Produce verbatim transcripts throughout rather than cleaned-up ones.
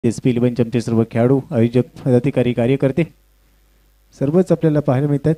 S P eleven आमचे सर्व खेळाडू, आयोजक, पदाधिकारी, कार्यकर्ते सर्वच आपल्याला पाहायला मिळतात.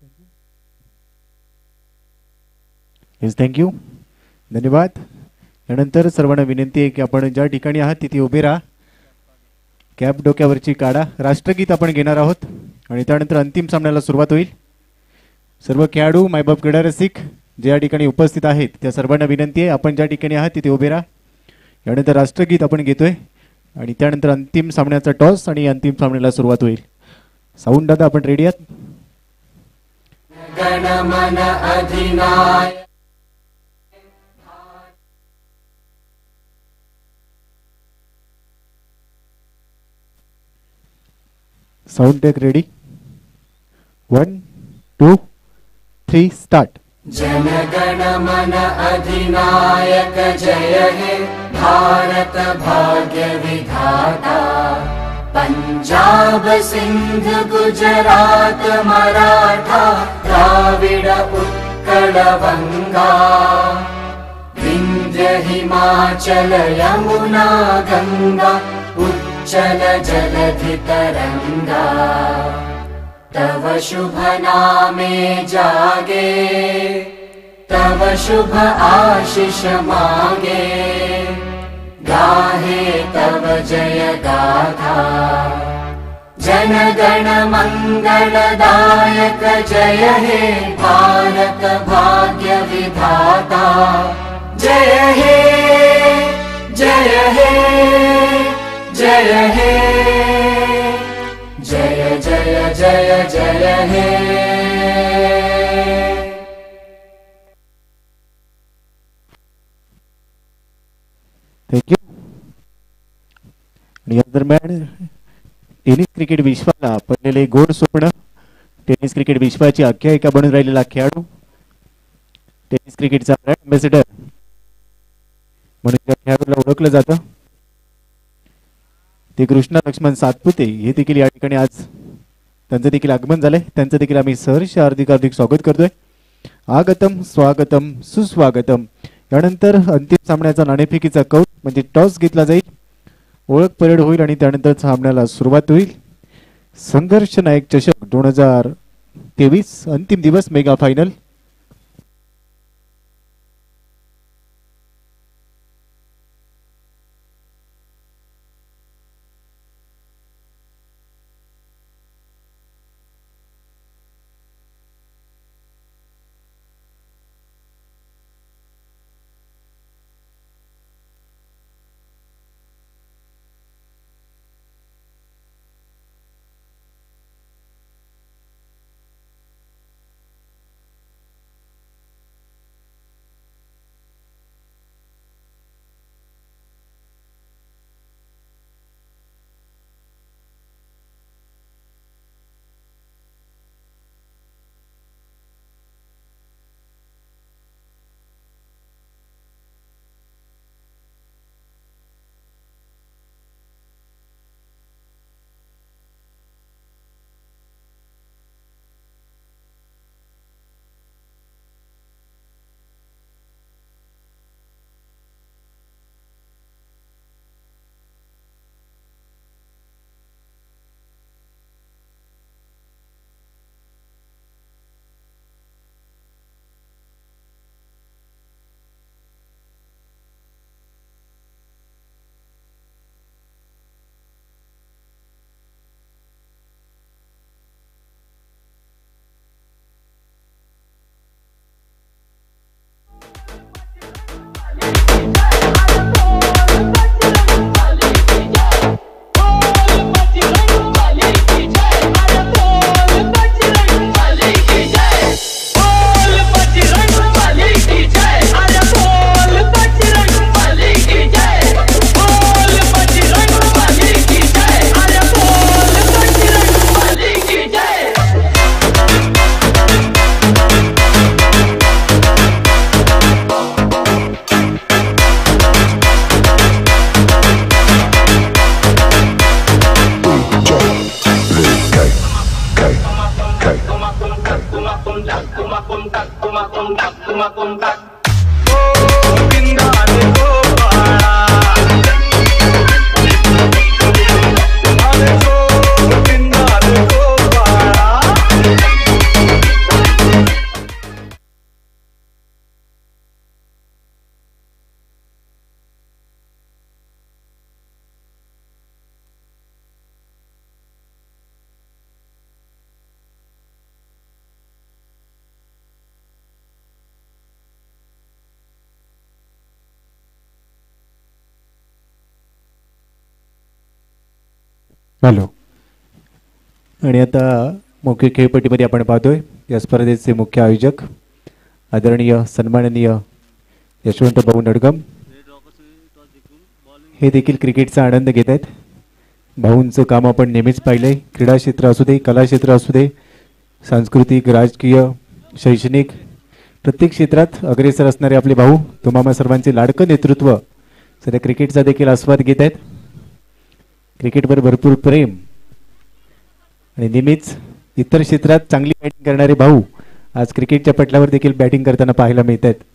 येस, थँक्यू, धन्यवाद. त्यानंतर सर्वांना विनंती आहे की आपण ज्या ठिकाणी आहात तिथे उभे राहा, कॅप डोक्यावरची काढा. राष्ट्रगीत आपण घेणार आहोत आणि त्यानंतर अंतिम सामन्याला सुरुवात होईल. सर्व खेळाडू, मायबाप, क्रीडा रसिक जे या ठिकाणी उपस्थित आहेत त्या सर्वांना विनंती आहे आपण ज्या ठिकाणी आहात तिथे उभे राहा. यानंतर राष्ट्रगीत आपण घेतोय आणि त्यानंतर अंतिम सामन्याचा टॉस आणि अंतिम सामन्याला सुरुवात होईल. साऊंड दादा, आपण रेडी आहात? गणमन अधिनायक sound take ready. One two three start. जन गण मन अधिनायक जय हे भारत भाग्य विधाता. पंजाब सिंध गुजरात मराठा द्राविड उत्कल बंगा. विंध्य हिमाचल यमुना गंगा उच्चल जलधि तरंगा. तव शुभ नामे जागे तव शुभ आशीष मागे. गाहे तव जय गाथा. जन गण मंगलदायक जय हे भारत भाग्य विधाता. जय हे जय हे जय हे जय जय जय जय हे. थँक्यू. आणि या दरम्यान टेनिस क्रिकेट विश्वाला पडलेले गोड स्वप्न, टेनिस क्रिकेट विश्वाची आख्यायिका बनून राहिलेला खेळाडू, टेनिस क्रिकेटचा ब्रँड अँबॅसेडर म्हणून त्या खेळाडूला ओळखलं जातं ते कृष्णा लक्ष्मण सातपुते हे देखील या ठिकाणी आज त्यांचं देखील आगमन झालंय. त्यांचं देखील आम्ही सहर्ष हार्दिक हार्दिक स्वागत करतोय. आगतम स्वागतम सुस्वागतम. यानंतर अंतिम सामन्याचा नाणेफेकीचा कौल म्हणजे टॉस घेतला जाईल, ओळख परेड होईल आणि त्यानंतर सामन्याला सुरुवात होईल. संघर्ष नायक चषक दोन हजार तेवीस अंतिम दिवस मेगा फायनल. हॅलो. आणि आता मुख्य खेळपट्टीमध्ये आपण पाहतोय या स्पर्धेचे मुख्य आयोजक आदरणीय सन्माननीय यशवंत भाऊ नडगम हे देखील क्रिकेटचा आनंद घेत आहेत. भाऊंचं काम आपण नेहमीच पाहिलंय. क्रीडा क्षेत्र असू दे, कला क्षेत्र असू दे, सांस्कृतिक, राजकीय, शैक्षणिक प्रत्येक क्षेत्रात अग्रेसर असणारे आपले भाऊ तुम्हा सर्वांचे लाडकं नेतृत्व सध्या क्रिकेटचा देखील आस्वाद घेत आहेत. क्रिकेटवर भरपूर प्रेम आणि नेहमीच इतर क्षेत्रात चांगली बॅटिंग करणारे भाऊ आज क्रिकेटच्या पटलावर देखील बॅटिंग करताना पाहायला मिळत आहेत.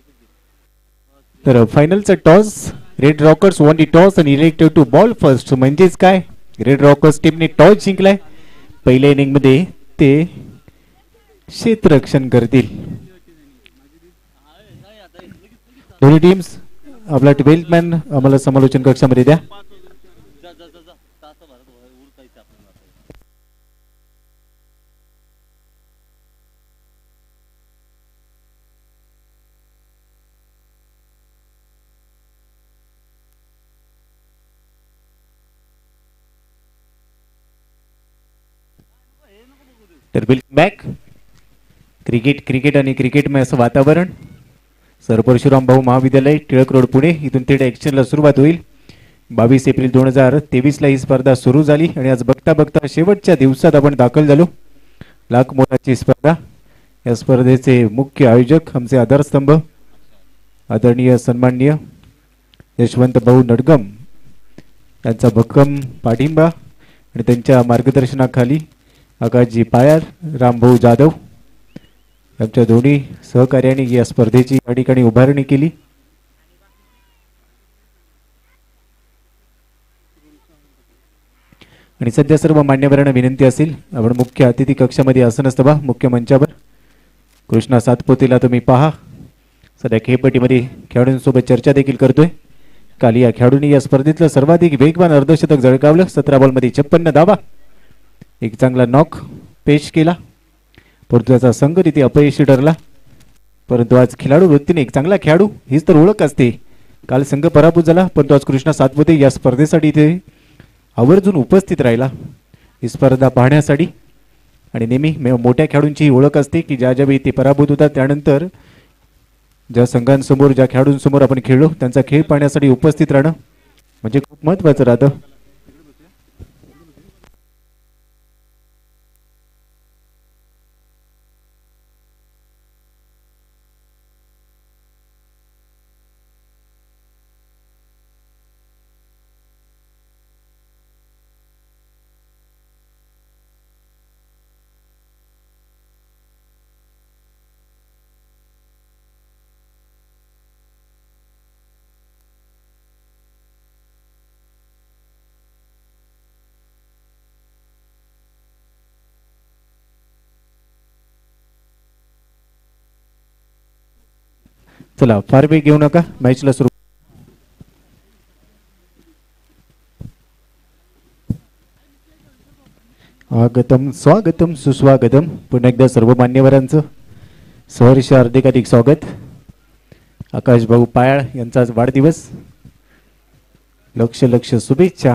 तर फायनलचा toss Red Rockers won the toss आणि इलेक्टेड टू बॉल फर्स्ट. म्हणजेच काय, रेड रॉकर्स टीमने टॉस जिंकलाय. पहिल्या इनिंग मध्ये ते क्षेत्ररक्षण करतील. दोन्ही टीम्स आपला ट्वेल्थ मॅन आम्हाला समालोचन कक्षामध्ये द्या. तर वेलकम बॅक. क्रिकेट क्रिकेट आणि क्रिकेटमय असं वातावरण. सर परशुराम भाऊ महाविद्यालय, टिळक रोड, पुणे इथून थेट ॲक्शनला सुरुवात होईल. बावीस एप्रिल दोन हजार तेवीसला ही स्पर्धा सुरू झाली आणि आज बघता बघता शेवटच्या दिवसात आपण दाखल झालो. लाख मोलाची स्पर्धा. या स्पर्धेचे मुख्य आयोजक आमचे आधारस्तंभ आदरणीय सन्माननीय यशवंत भाऊ नडगम यांचा भक्कम पाठिंबा आणि त्यांच्या मार्गदर्शनाखाली आकाशजी पायार, रामभाऊ जाधव यांच्या दोन्ही सहकार्याने या स्पर्धेची या ठिकाणी उभारणी केली. आणि सध्या सर्व मान्यवरांना विनंती असेल आपण मुख्य अतिथी कक्षामध्ये आसनस्थ व्हा. मुख्य मंचावर कृष्णा सातपुतेला तुम्ही पहा. सध्या खेळपट्टीमध्ये खेळाडूंसोबत चर्चा देखील करतोय. काल या खेळाडूंनी या स्पर्धेतलं सर्वाधिक वेगवान अर्धशतक झळकावलं. सतरा बॉलमध्ये छप्पन्न धावा, एक चांगला नॉक पेश केला, परंतु त्याचा संघ तिथे अपयशी ठरला. परंतु आज खेळाडू वृत्तीने एक चांगला खेळाडू हीच तर ओळख असते. काल संघ पराभूत झाला, परंतु आज कृष्णा सातपुते या स्पर्धेसाठी इथे आवर्जून उपस्थित राहिला ही स्पर्धा पाहण्यासाठी. आणि नेहमी मोठ्या खेळाडूंची ओळख असते की ज्या ज्यावेळी ते पराभूत होतात त्यानंतर ज्या संघांसमोर, ज्या खेळाडूंसमोर आपण खेळलो त्यांचा खेळ पाहण्यासाठी उपस्थित राहणं म्हणजे खूप महत्त्वाचं राहतं. चला फार वेळ घेऊ नका, मॅचला सुरू. आगतम स्वागतम सुस्वागतम. पुन्हा एकदा सर्व मान्यवरांचं सहर्ष हार्दिक अधिक स्वागत. आकाश भाऊ पायाळ यांचा आज वाढदिवस. लक्ष लक्ष शुभेच्छा.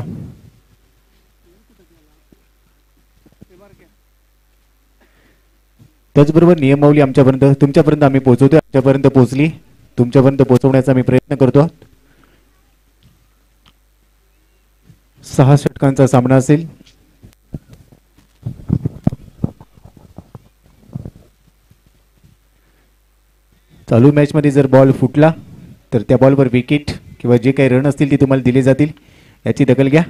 त्याचबरोबर नियमावली आमच्यापर्यंत तुमच्यापर्यंत आम्ही पोहोचवतो. आमच्यापर्यंत पोहोचली, तुमच्यापर्यंत पोहोचवण्याचा आम्ही प्रयत्न करतो. सहा षटकांचा सामना असेल. चालू मॅच मध्ये जर बॉल फुटला तर त्या बॉलवर विकेट किंवा जे काही रन असतील ते तुम्हाला दिले जातील, याची दखल घ्या.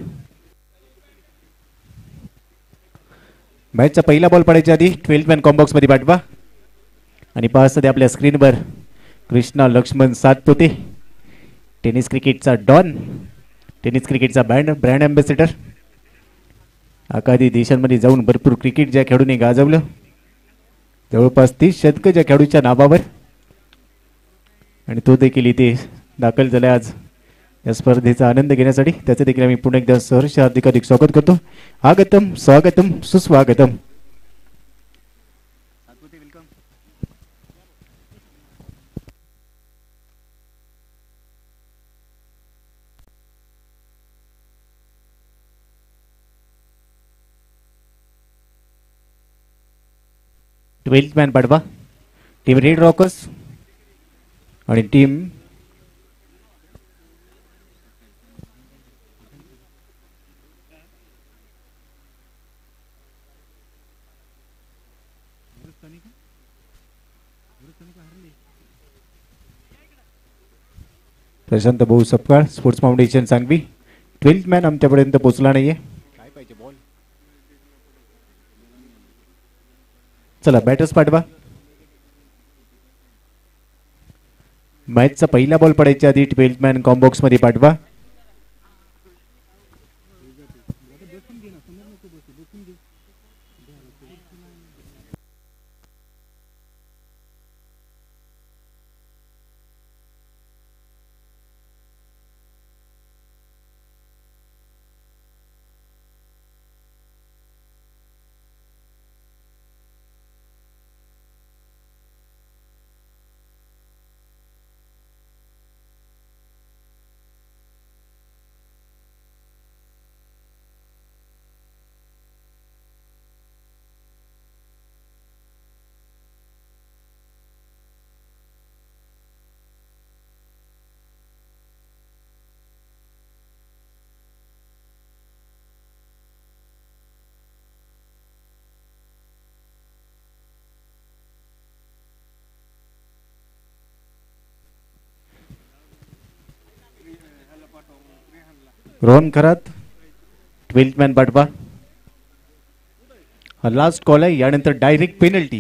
मॅचचा पहिला बॉल पडायच्या आधी ट्वेल्थ मॅन कॉम्बॉक्स मध्ये पाठवा. आणि पहा सध्या आपल्या स्क्रीनवर कृष्णा लक्ष्मण सातपुते, टेनिस क्रिकेटचा डॉन, टेनिस क्रिकेटचा ब्रँड ब्रँड अँबॅसेडर. आखादी देशांमध्ये जाऊन भरपूर क्रिकेट ज्या खेळाडूंनी गाजवलं, जवळपास तीस शतक ज्या खेळाडूच्या नावावर, आणि तो देखील इथे दाखल झाला आज या स्पर्धेचा आनंद घेण्यासाठी. त्याचे देखील आम्ही पुन्हा एकदा सहर्ष हार्दिक अधिक स्वागत करतो. आगतम स्वागतम सुस्वागतम. ट्वेल्थ मॅन पाठवा. टीम रेड रॉकर्स आणि टीम प्रशांत भाऊ Sapkal sports foundation Sangvi. Twelfth man आमच्यापर्यंत पोहोचला नाहीये. काय पाहिजे बॉल. चला बॅटर्स पाठवा. मॅचचा पहिला बॉल पडायच्या आधी ट्वेल्थ मॅन कॉम्बॉक्स मध्ये पाठवा. रोहन खरात ट्वेल्थ मॅन पाठवा. हा लास्ट कॉल आहे. यानंतर डायरेक्ट पेनल्टी.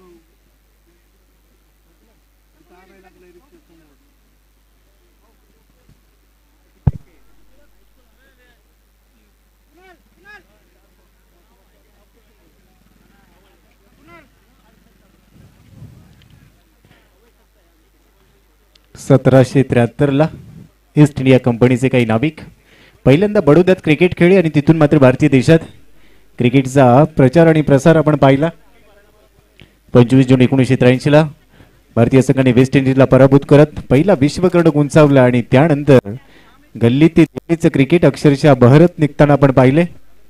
सतराशे त्र्याहत्तर ला ईस्ट इंडिया कंपनीचे काही नाविक पहिल्यांदा बडोद्यात क्रिकेट खेळले आणि तिथून मात्र भारतीय देशात क्रिकेटचा प्रचार आणि प्रसार आपण पाहिला. पंचवीस जून एकोणीसशे त्र्याऐंशी ला भारतीय संघाने वेस्ट इंडिजला पराभूत करत पहिला विश्वकर्णक उंचावला आणि त्यानंतर गल्ली ते दिल्लीचं क्रिकेट अक्षरशः बहरत निघताना आपण पाहिले.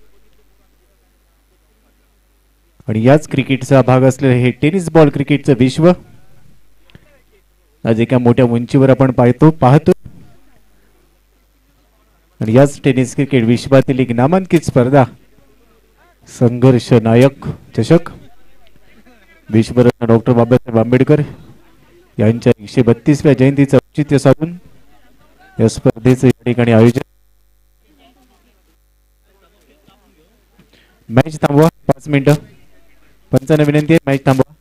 आणि याच क्रिकेटचा भाग असलेले हे टेनिस बॉल क्रिकेटचं विश्व आज एका मोठ्या उंचीवर आपण पाहतो पाहतो आणि याच टेनिस क्रिकेट विश्वातील एक नामांकित स्पर्धा संघर्ष नायक चषक विश्वरत्न डॉक्टर बाबासाहेब आंबेडकर यांच्या एकशे बत्तीसव्या जयंतीचं औचित्य साधून या स्पर्धेचं या ठिकाणी आयोजन. मॅच थांबवा पाच मिनिटं. पंचांना विनंती आहे मॅच थांबवा.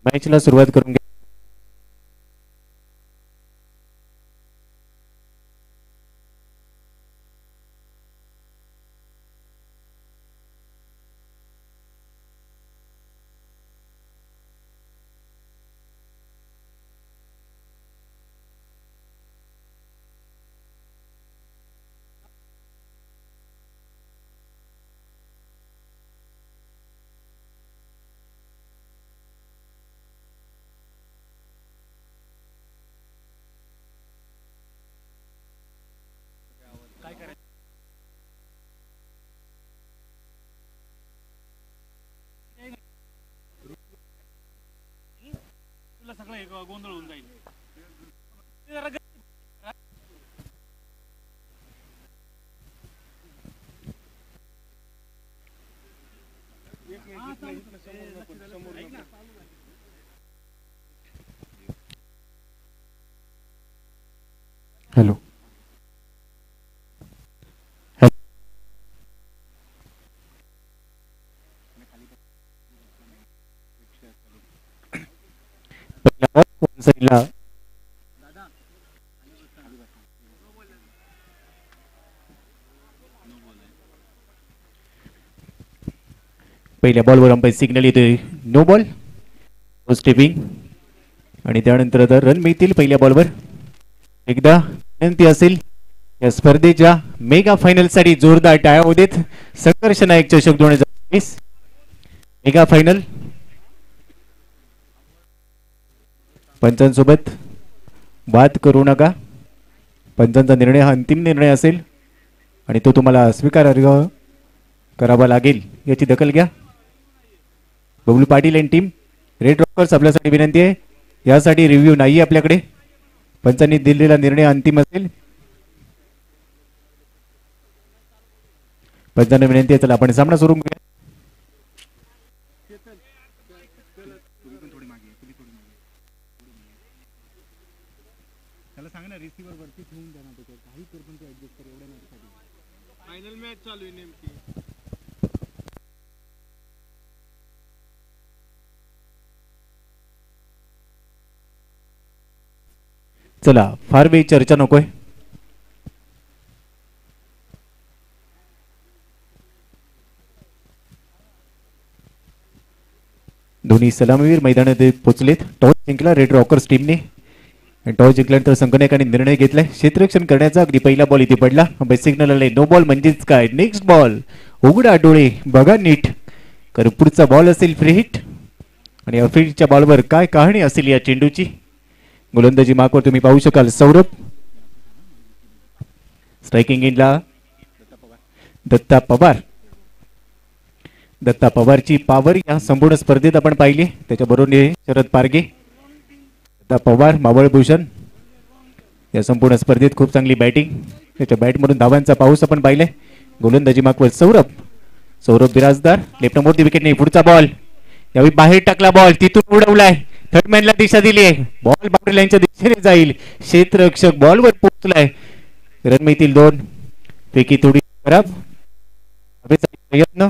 मॅचला सुरुवात करून घ्या. गोंधळ होऊन जाईल. हॅलो साईडला पहिल्या बॉलवर अंपायर सिग्नल येतोय नो बॉल स्टेपिंग आणि त्यानंतर आता रन मिळतील पहिल्या बॉलवर. एकदा विनंती असेल या स्पर्धेच्या मेगा फायनल साठी जोरदार टाळ्या होऊ देत. संघर्ष नायक चषक दोन हजार वीस मेगा फायनल. पंचांसोबत वाद करू नका. पंचांचा निर्णय हा अंतिम निर्णय असेल आणि तो तुम्हाला स्वीकारार्ह करावा लागेल याची दखल घ्या. बबलू पाटील आणि टीम रेड रॉकर्स आपल्यासाठी विनंती आहे. यासाठी रिव्ह्यू नाही आपल्याकडे. पंचांनी दिलेला निर्णय अंतिम असेल. पंचांना विनंती आहे चला आपण सामना सुरू करूया. फायनल मॅच चालू आहे नेमकी. चला फार वेळ चर्चा नकोय. दोन्ही सलामीवीर मैदानात पोहोचलेत. टॉस जिंकला रेड रॉकर्स टीमने. टॉस जिंकल्यानंतर संघटनाने निर्णय घेतलाय क्षेत्ररक्षण करण्याचा. अगदी पहिला बॉल इथे पडला. सिग्नल आले नो बॉल म्हणजेच काय नेक्स्ट बॉल. उघडा डोळे बघा नीट कारण पुढचा बॉल असेल फ्री हिट आणि या फ्री हिटच्या बॉलवर काय कहाणी असेल या चेंडूची. गोलंदाजी मार्कवर तुम्ही पाहू शकाल सौरभ. स्ट्रायकिंग इनला दत्ता पवार. दत्ता पवारची पावर या संपूर्ण स्पर्धेत आपण पाहिली. त्याच्याबरोबर शरद पारगे दत्ता पवार मावळभूषण या संपूर्ण स्पर्धेत खूप चांगली बॅटिंग. त्याच्या बॅटमधून धावांचा पाऊस आपण पाहिलाय. गोलंदाजी मार्कवर सौरभ. सौरभ बिराजदार लेफ्ट मोठी विकेट नाही. पुढचा बॉल यावेळी बाहेर टाकला. बॉल तिथून उडवलाय. थर्डमॅनला दिशा दिली आहे. बॉल बाउंड्री लाईनच्या दिशेने जाईल. क्षेत्ररक्षक बॉलवर पोहोचलाय. रन मिळतील दोन. पैकी थोडी खराब प्रयत्न.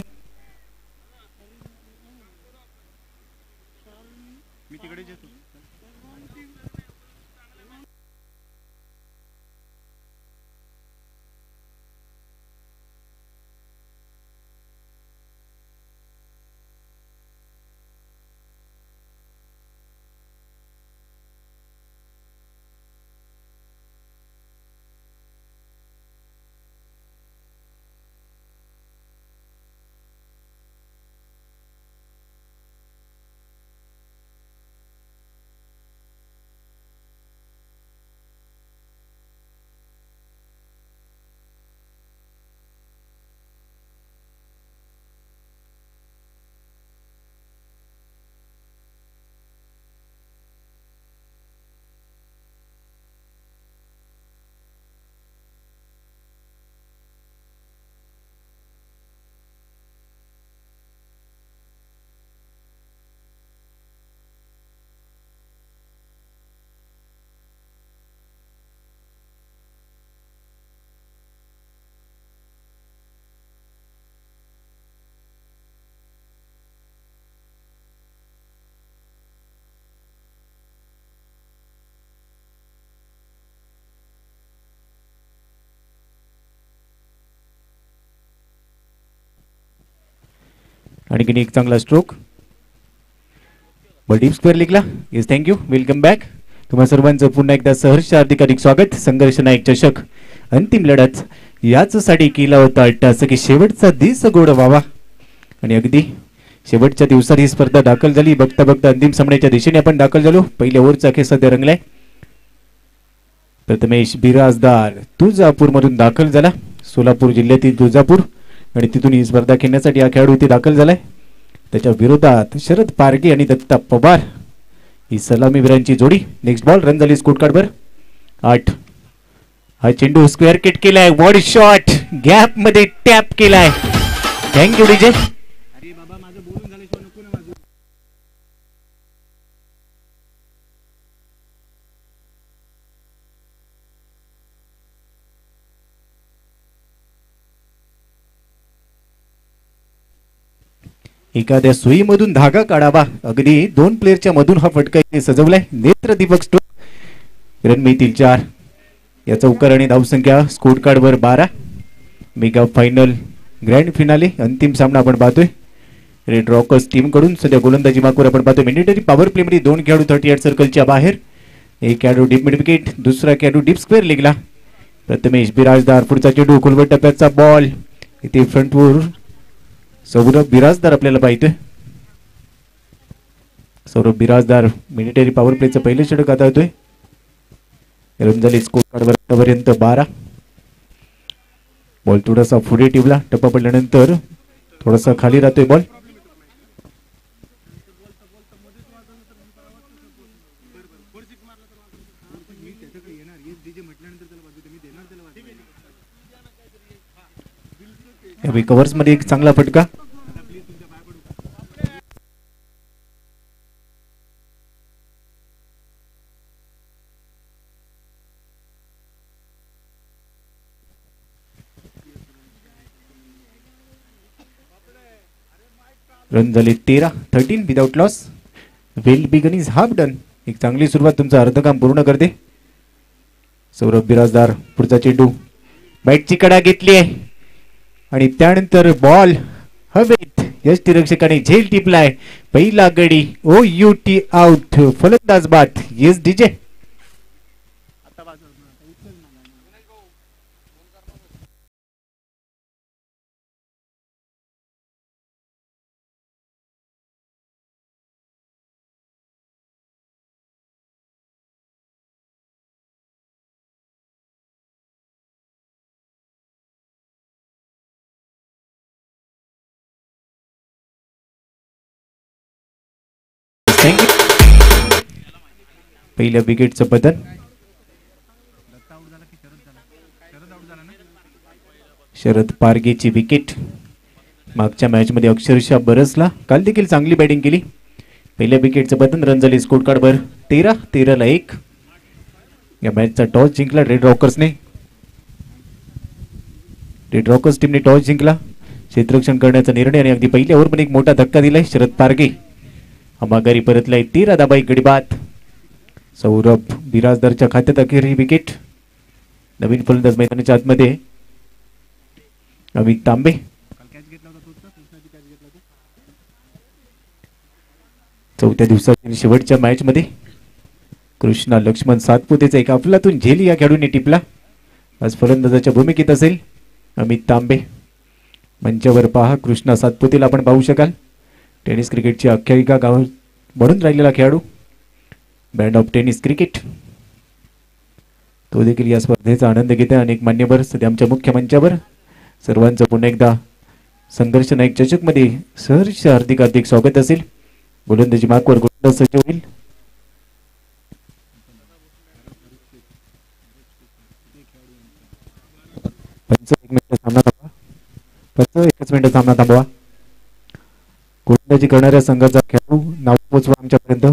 आणखीन एक चांगला स्ट्रोक. बॉल डीप स्क्वेअर लिगला. Yes thank you. Welcome back. तुम्हा सर्वांचं पुन्हा एकदा सहर्ष हार्दिक हार्दिक स्वागत. संघर्ष नायक चषक अंतिम लढत याचसाठी केला होता असं की शेवटचा दिवस गोड व्हावा आणि अगदी शेवटच्या दिवसात ही स्पर्धा दाखल झाली. बघता बघता अंतिम सामन्याच्या दिशेने आपण दाखल झालो. पहिल्या ओव्हरचा खेळ सध्या रंगलाय. प्रथमेश बिराजदार तुळजापूर मधून दाखल झाला. सोलापूर जिल्ह्यातील तुळजापूर आणि तिथून ही स्पर्धा खेळण्यासाठी हा खेळाडू इथे दाखल झालाय. त्याच्या विरोधात शरद पारगे आणि दत्ता पवार ही सलामीवीरांची जोडी. नेक्स्ट बॉल रन झाली स्कोर कार्डवर आठ. हा चेंडू स्क्वेअर किट केलाय. बॉडी शॉट गॅप मध्ये टॅप केलाय. Thank you DJ. एखाद्या सुईमधून धागा काढावा अगदी दोन प्लेअरच्या मधून हा फटका इथे सजवलाय. नेत्र दीपक स्ट्रोक. रन मिळतील चार. या चौकार आणि धावसंख्या स्कोर कार्डवर बारा. मेगा फायनल ग्रँड फिनाले अंतिम सामना आपण पाहतोय. रेड रॉकर्स टीम कडून सध्या गोलंदाजी मार्कवर आपण पाहतोय. मॅन्डेटरी पॉवर प्ले मध्ये दोन खेळाडू थर्टी एट सर्कलच्या बाहेर. एक खेळाडू डीप मिड विकेट, दुसरा खेळाडू डीप स्क्वेअर लिगला. प्रथमेश बिराजदार पुढचा चेंडू खोलवर टप्प्याचा बॉल इथे फ्रंटवर सौरभ बिराजदार आपल्याला पाहिजे. सौरभ बिराजदार मिलिटरी पॉवर प्लेचं पहिलं षटक आता येतोय. रन झाले स्कोर कार्डवर आतापर्यंत बारा. बॉल थोडासा पुढे टिवला. टप्पा पडल्यानंतर थोडासा खाली राहतोय बॉल. कव्हर्स मध्ये एक चांगला फटका. रन झाले तेरा. Thirteen without loss. Well begun is half done. एक चांगली सुरुवात तुमचं अर्ध काम पूर्ण करते. सौरभ बिराजदार पुढचा चेंडू बॅटची कडा घेतली आहे आणि त्यानंतर बॉल हवेत. यष्टिरक्षकाने झेल टिपलाय. पहिला गडी ओ यू टी आउट. फलंदाज बाद. Yes DJ. पहिल्या विकेटचं बदल. शरद पारगेची विकेट. मागच्या मॅच मध्ये अक्षरशः बरसला. काल देखील चांगली बॅटिंग केली. पहिल्या विकेटचं बदल. रन झाली स्कोर कार्डवर तेरा. तेराला एक. या मॅचचा टॉस जिंकला रेड रॉकर्सने. रेड रॉकर्स टीमने टॉस जिंकला. क्षेत्ररक्षण करण्याचा निर्णय आणि अगदी पहिल्या ओव्हरमध्ये एक मोठा धक्का दिलाय. शरद पारगे माघारी परतलाय. तेरा धाबा एक गडी बाद. सौरभ बिराजदारच्या खात्यात अखेर ही विकेट. नवीन फलंदाज मैदानाच्या आतमध्ये अमित तांबे. चौथ्या दिवसातील शेवटच्या मॅच मध्ये कृष्णा लक्ष्मण सातपुतेचा एक अफलातून झेल या खेळाडूने टिपला. आज फलंदाजाच्या भूमिकेत असेल अमित तांबे. मंचावर पहा कृष्णा सातपुतेला आपण पाहू शकाल. टेनिस क्रिकेटची आख्यायिका गाव म्हणून राहिलेला खेळाडू. Band of tennis cricket. तो देखील या स्पर्धेचा आनंद घेते. अनेक मान्यवर सध्या आमच्या मुख्य मंचावर. सर्वांचं पुन्हा एकदा संघर्ष नायक चषक मध्ये सहर्ष हार्दिक हार्दिक स्वागत असेल. गोलंदाजी मार्कवर गोलंदाज सज्ज होईल. पंच एक मिनिट सामना थांबवा. पंच एकच मिनिट सामना थांबवा. गोलंदाजी करणाऱ्या संघाचा खेळाडू नाव पोचवा आमच्यापर्यंत.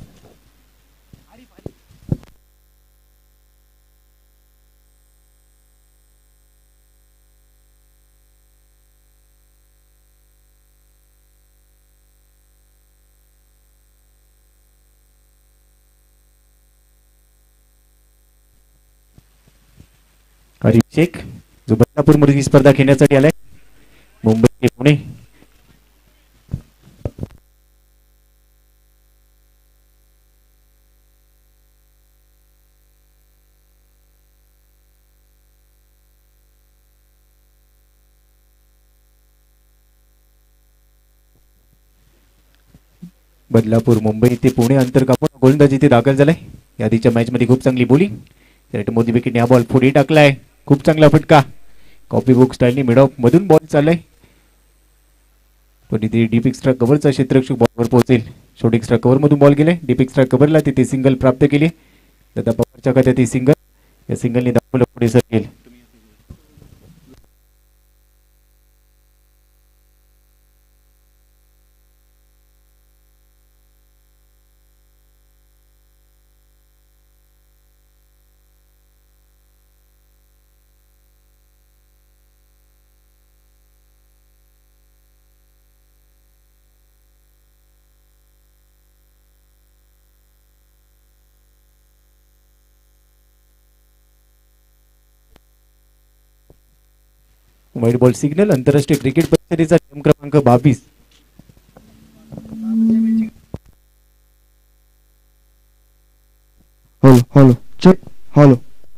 अभिषेक जो बदलापूर मध्ये स्पर्धा खेळण्यासाठी आलाय. मुंबई ते पुणे. बदलापूर मुंबई ते पुणे अंतर कापून गोलंदाजी ते दाखल झालाय. यादीच्या मॅच मध्ये खूप चांगली बोलिंग. विराट मोदी विकेट हा बॉल पुढे टाकलाय. खूप चांगला फटका. कॉपी बुक स्टाईलने मिड ऑफ मधून बॉल चाललाय. पण इथे डीप एक्स्ट्रा कव्हरचा क्षेत्ररक्षक बॉलवर पोहोचेल. शॉर्ट एक्स्ट्रा कव्हर मधून बॉल गेलाय. डीप एक्स्ट्रा कव्हरला तिथे सिंगल प्राप्त केली. दत्ता पवारच्या खात्यात ही सिंगल. या सिंगलने दाखवलं पुढे सरकेल. Wide ball signal. आंतरराष्ट्रीय क्रिकेट परिषदेचा नियम क्रमांक बावीस. Hello hello check hello.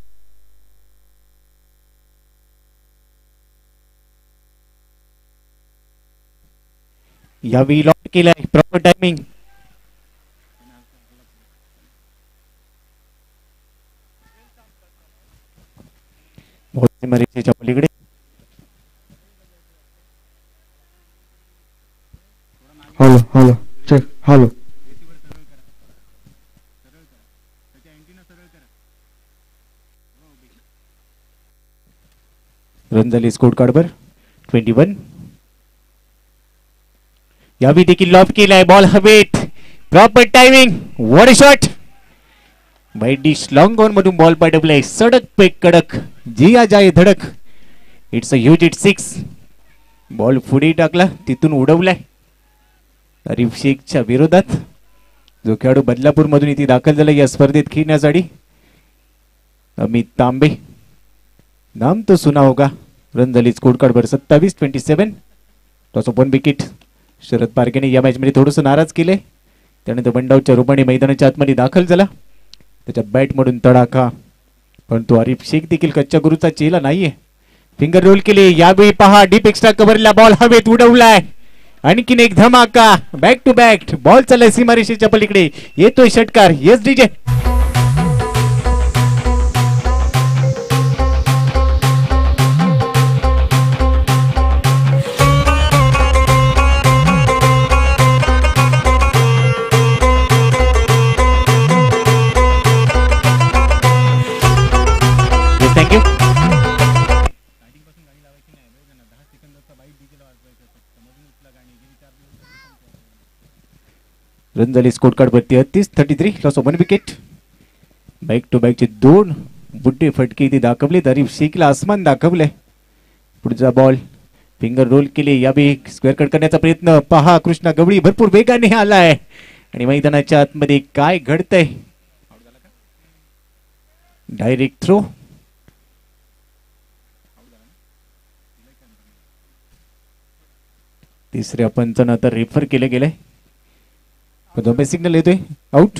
यावेळी लॉक केलाय. Proper timing. सीमारेषेच्या पलीकडे. Hello hello check hello. Run झाले स्कोर कार्डवर ट्वेंटी वन. यावेळी देखील लॉब केलाय. बॉल हवेत. Proper timing. What shot. वाईट डिश लॉंग ऑन मधून बॉल पाठवलाय. सडक पे कडक. जी आ जाए धडक. It's a huge it six. Ball पुढे टाकला. तिथून उडवलाय. आरिफ शेखच्या विरोधात जो खेळाडू बदलापूर मधून इथे दाखल झाला या स्पर्धेत खेळण्यासाठी, अमित तांबे. नाम तो सुना होगा. रन झाली स्कोर कार्डवर सत्तावीस twenty seven. Loss of one wicket. Sharad पारखेने या मॅच मध्ये थोडंसं नाराज केले. त्यानंतर वनडाऊटच्या रूपाने मैदानाच्या आतमध्ये दाखल झाला. त्याच्या बॅट मधून तडाखा. पण तो आरिफ शेख देखील कच्च्या गुरुचा चेला नाहीये. फिंगर रोल केले. यावेळी पहा डीप एक्स्ट्रा कव्हरला बॉल हवेत उडवलाय. आणखीन एक धमाका. बॅक टू बॅक बॉल चाललाय सीमारेषेच्या पलीकडे. येतोय षटकार. Yes DJ. थँक्यू. रन झाली स्कोर कार्ड वर तेहतीस thirty three. Loss of one wicket. Back to बॅकचे दोन बुड्डे फटके इथे दाखवले. आरिफ शेखला आसमान दाखवले. पुढचा बॉल फिंगर रोल केले. यावेळी स्क्वेअर कट करण्याचा प्रयत्न. पहा कृष्णा गवळी भरपूर वेगाने आलाय आणि मैदानाच्या आतमध्ये काय घडतंय. Direct throw. तिसऱ्या पंचानं आता रेफर केले गेले. सिग्नल येतोय. आउट.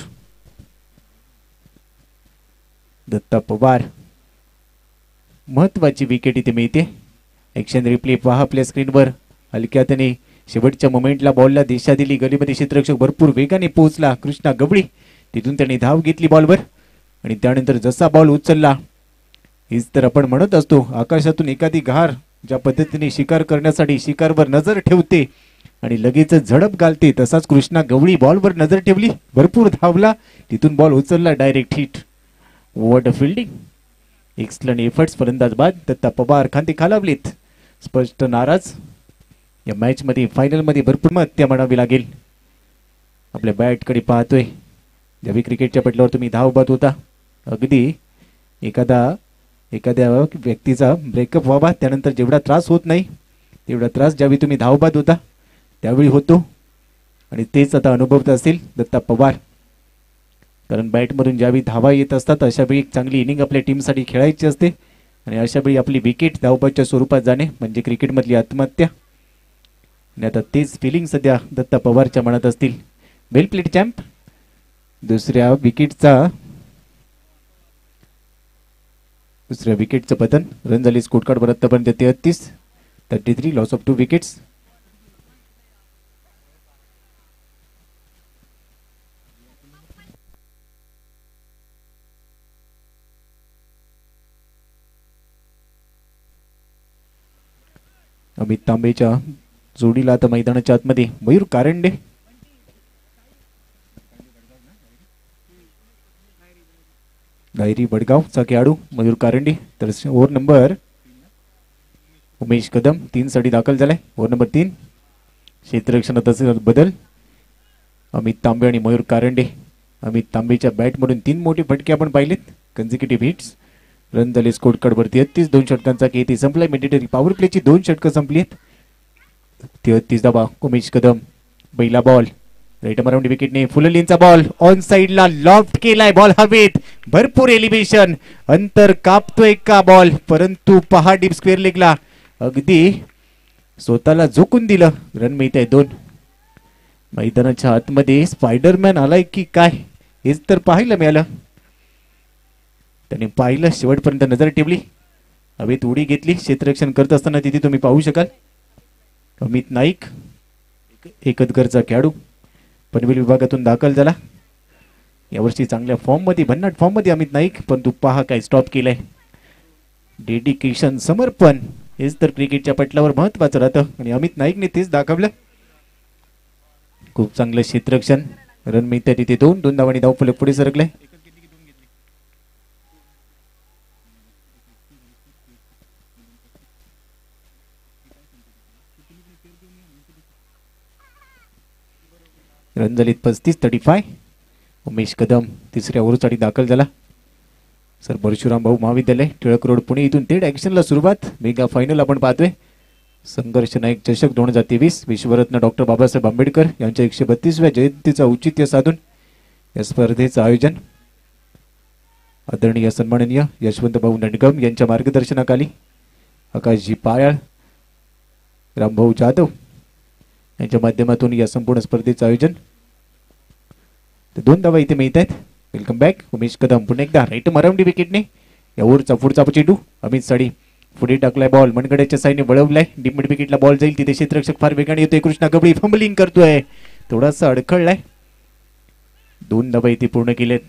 दत्ता पवार. महत्वाची विकेट इथे मिळते. ऍक्शन रिप्ले पहा आपल्या स्क्रीनवर. हलक्यातने शेवटच्या मोमेंटला बॉलला दिशा दिली. गलीमध्ये क्षेत्ररक्षक भरपूर वेगाने पोहोचला. कृष्णा गवळी. तिथून त्याने धाव घेतली बॉलवर आणि त्यानंतर जसा बॉल उचलला. हीच तर आपण म्हणत असतो आकाशातून एखादी घार ज्या पद्धतीने शिकार करण्यासाठी शिकारवर नजर ठेवते आणि लगेच झडप घालते, तसाच कृष्णा गवळी बॉलवर नजर ठेवली. भरपूर धावला. तिथून बॉल उचलला. Direct hit. What a fielding. Excellent efforts. फलंदाज बाद. दत्ता पवार खांदे खालावलेत. स्पष्ट नाराज. या मॅच मध्ये फायनल मध्ये भरपूर मत्या म्हणावी लागेल. आपल्या बॅटकडे पाहतोय. ज्यावेळी क्रिकेटच्या पटलावर तुम्ही धावबाद होता, अगदी एखादा एखाद्या व्यक्तीचा ब्रेकअप व्हावा त्यानंतर जेवढा त्रास होत नाही तेवढा त्रास ज्यावेळी तुम्ही धावबाद होता त्यावेळी होतो. आणि तेच आता अनुभवत असेल दत्ता पवार. कारण बॅटमधून ज्यावेळी धावा येत असतात अशा वेळी एक चांगली इनिंग आपल्या टीमसाठी खेळायची असते आणि अशा वेळी आपली विकेट धावबादच्या स्वरूपात जाणे म्हणजे क्रिकेटमधली आत्महत्या. आणि आता तेच फिलिंग सध्या दत्ता पवारच्या मनात असतील. Well played champ. दुसऱ्या विकेटचा दुसऱ्या विकेटचं पतन. रन झाली स्कोर कार्ड वर आतापर्यंत तेहतीस thirty three. Loss of two wickets. Amit तांबेच्या जोडीला आता मैदानाच्या आतमध्ये मयूर कारंडे. डायरी बडगावचा खेळाडू मयूर कारंडे. तर ओव्हर नंबर उमेश कदम तीन साठी दाखल झालाय. ओव्हर नंबर तीन क्षेत्ररक्षणात असेल बदल. अमित तांबे आणि मयूर कारंडे. अमित तांबेच्या बॅटमधून तीन मोठे फटके आपण पाहिलेत. Consecutive hits. रन झाले स्कोर कार्ड वर तेहतीस. दोन षटकांचा खेळ संपलाय. मॅन्डेटरी पॉवर प्लेची दोन षटकं संपली आहेत. तेहतीस धावा. उमेश कदम पहिला बॉल राईट अराउंड विकेटने फुललींचा बॉल ऑन साइडला लॉफ्ट केलाय. बॉल हवेत. भरपूर एलिव्हेशन. अंतर कापतोय का बॉल, परंतु पहा डीप स्क्वेअर लेगला अगदी स्वतःला झोकून दिलं. रन मिळत आहे दोन. मैदानाच्या आतमध्ये स्पायडरमॅन आलाय की काय हेच तर पाहायला मिळालं. त्याने पाहिलं, शेवटपर्यंत नजर ठेवली, हवेत उडी घेतली. क्षेत्ररक्षण करत असताना तिथे तुम्ही पाहू शकाल अमित नाईक एकतगरचा खेळाडू पनवेल विभागातून दाखल झाला. यावर्षी चांगल्या फॉर्म मध्ये भन्नाट फॉर्म मध्ये अमित नाईक, परंतु पहा काय स्टॉप केलाय. डेडिकेशन समर्पण हेच तर क्रिकेटच्या पटलावर महत्वाचं राहतं आणि अमित नाईकने तेच दाखवलं. खूप चांगलं क्षेत्ररक्षण. रन मिळते तिथे दोन. दोन धावांनी धाव फलक पुढे सरकलाय. रन झालीत पस्तीस. Thirty five. उमेश कदम तिसऱ्या ओव्हरसाठी दाखल झाला. सर परशुराम भाऊ महाविद्यालय टिळक रोड पुणे इथून थेट ॲक्शनला सुरुवात. मेगा फायनल आपण पाहतोय. संघर्ष नायक चषक दोन हजार तेवीस विश्वरत्न डॉक्टर बाबासाहेब आंबेडकर यांच्या एकशे बत्तीसव्या जयंतीचा औचित्य साधून या स्पर्धेचं आयोजन आदरणीय सन्माननीय यशवंत भाऊ नडगम यांच्या मार्गदर्शनाखाली आकाशजी पायाळ, रामभाऊ जाधव यांच्या माध्यमातून या संपूर्ण स्पर्धेचं आयोजन. तर दोन धावा इथे मिळत आहेत. Welcome back. उमेश कदम पुन्हा एकदा राईट मरावंडी विकेटने या ओव्हरचा पुढचा चेंडू अमित साडी पुढे टाकलाय. बॉल मनगड्याच्या साईडने वळवलाय. डीप मिड विकेटला बॉल जाईल तिथे क्षेत्ररक्षक फार वेगाने येतोय. कृष्णा गवळी फंबलिंग करतोय, थोडासा अडखळलाय. दोन धावा इथे पूर्ण केलेत.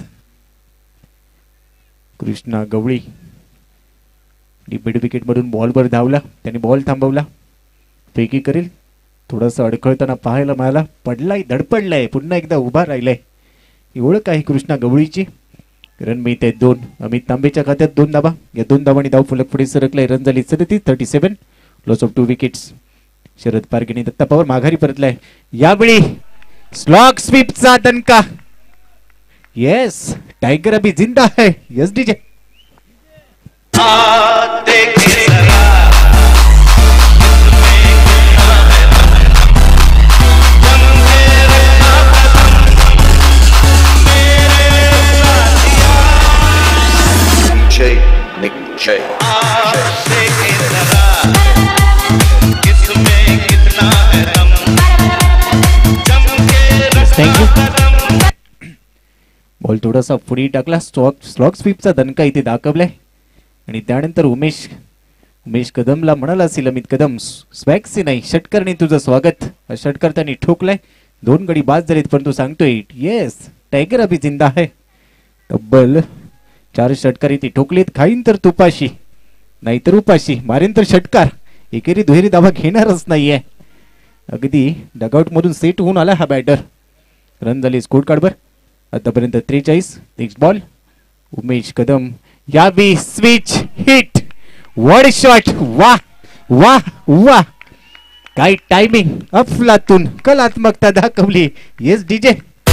Krishna Gawali deep mid wicket मधून बॉलवर धावला. त्याने बॉल थांबवला. फेकी करेल, थोडासा अडखळताना पाहायला मिळाला. पडलाय, धडपडलाय, पुन्हा एकदा उभा राहिलाय. ही ओळख आहे कृष्णा गवळीची. रन मिळत आहेत दोन. अमित तांबेच्या खात्यात दोन धावा. या दोन धावांनी धाव फलक पुढे सरकलाय. रन झाली सदतीस. Thirty seven. Loss of two wickets. Sharad पारगेने दत्ता पवार माघारी परतलाय. यावेळी स्लॉग स्वीपचा दणका. येस, टायगर अभी जिंदा है. Yes DJ. थँक्यू. बॉल थोडासा पुढे टाकला. स्टॉक स्लॉग स्वीपचा दणका इथे दाखवलाय. आणि त्यानंतर उमेश उमेश कदमला म्हणाला असेल अमित कदम स्वॅक्सी नाही षटकारने तुझं स्वागत. षटकार त्यांनी ठोकलाय. दोन गडी बाद झालेत, परंतु सांगतोय येस टायगर अभी जिंदा आहे. तब्बल चार षटकार इथे ठोकलेत. खाईन तर तुपाशी नाहीतर उपाशी, मारेन तर षटकार. एकेरी दुहेरी धावा घेणारच नाहीये. अगदी डगआउट मधून सेट होऊन आला हा बॅटर. रन झाले स्कोर कार्डवर आतापर्यंत त्रेचाळीस. Next ball Umesh Kadam. यावी स्विच हिट वर्ड शॉट. वा वा वा, काय टायमिंग. अफलातून कलात्मकता दाखवली. Yes DJ.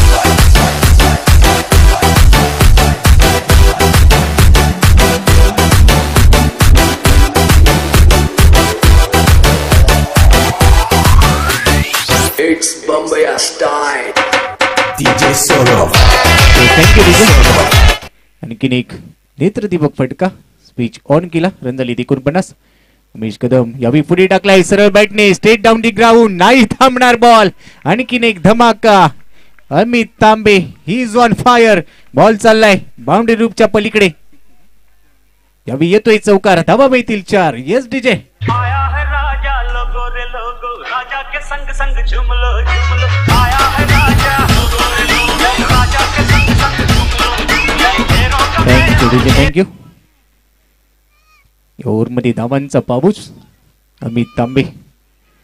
It's Bombay style. D J Solo. Thank you DJ. आणखीन एक नेत्रदीपक फटका स्पीच ऑन केला. रन झाली एकोणपन्नास. उमेश कदम यावी पुढे टाकलाय सरळ बॅटने स्ट्रेट डाऊन दी ग्राउंड. नाही थांबणार बॉल. आणखीन एक धमाका. Amit Tambe he is on fire. Ball चाललाय बाउंड्री रूपच्या पलीकडे. यावी येतोय चौकार. धावा मिळतील चार. Yes DJ. आया है राजा लोगो रे लोगो, राजा के संग संग झूम लो झूम लो. आया है राजा लोगो रे लोगो, राजा के संग संग झूम लो. Thank you DJ. थँक्यू. ओव्हर मध्ये धावांचा पाऊस. अमित तांबे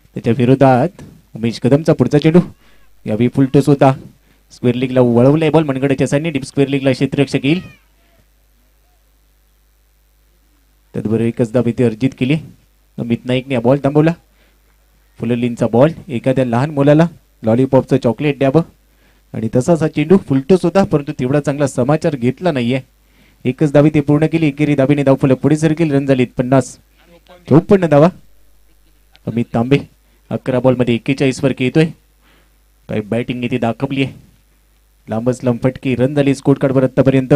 त्याच्या विरोधात उमेश कदमचा पुढचा चेंडू यावेळी फुल टॉस होता. स्क्वेअर लीगला वळवलाय बॉल मनगडाच्या साईडने डीप स्क्वेअर लीगला क्षेत्ररक्षक येईल. त्याचबरोबर एकच धाव इथे अर्जित केली. अमित नाईकने बॉल थांबवला. फुललींचा बॉल एखाद्या लहान मुलाला लॉलीपॉपचं चॉकलेट द्यावं आणि तसाच हा चेंडू फुलटोस होता, परंतु तेवढा चांगला समाचार घेतला नाहीये. एकच धावी ते पूर्ण केली. एकेरी धावीने धाव फलक पुढे सरकेल. रन झालीत पन्नास. चौपन्न धावा. अमित तांबे अकरा बॉल मध्ये एक्केचाळीस वर येतोय. काही बॅटिंग इथे दाखवली आहे. लांबच लांब फटकी. रन झाली स्कोर कार्डवर आतापर्यंत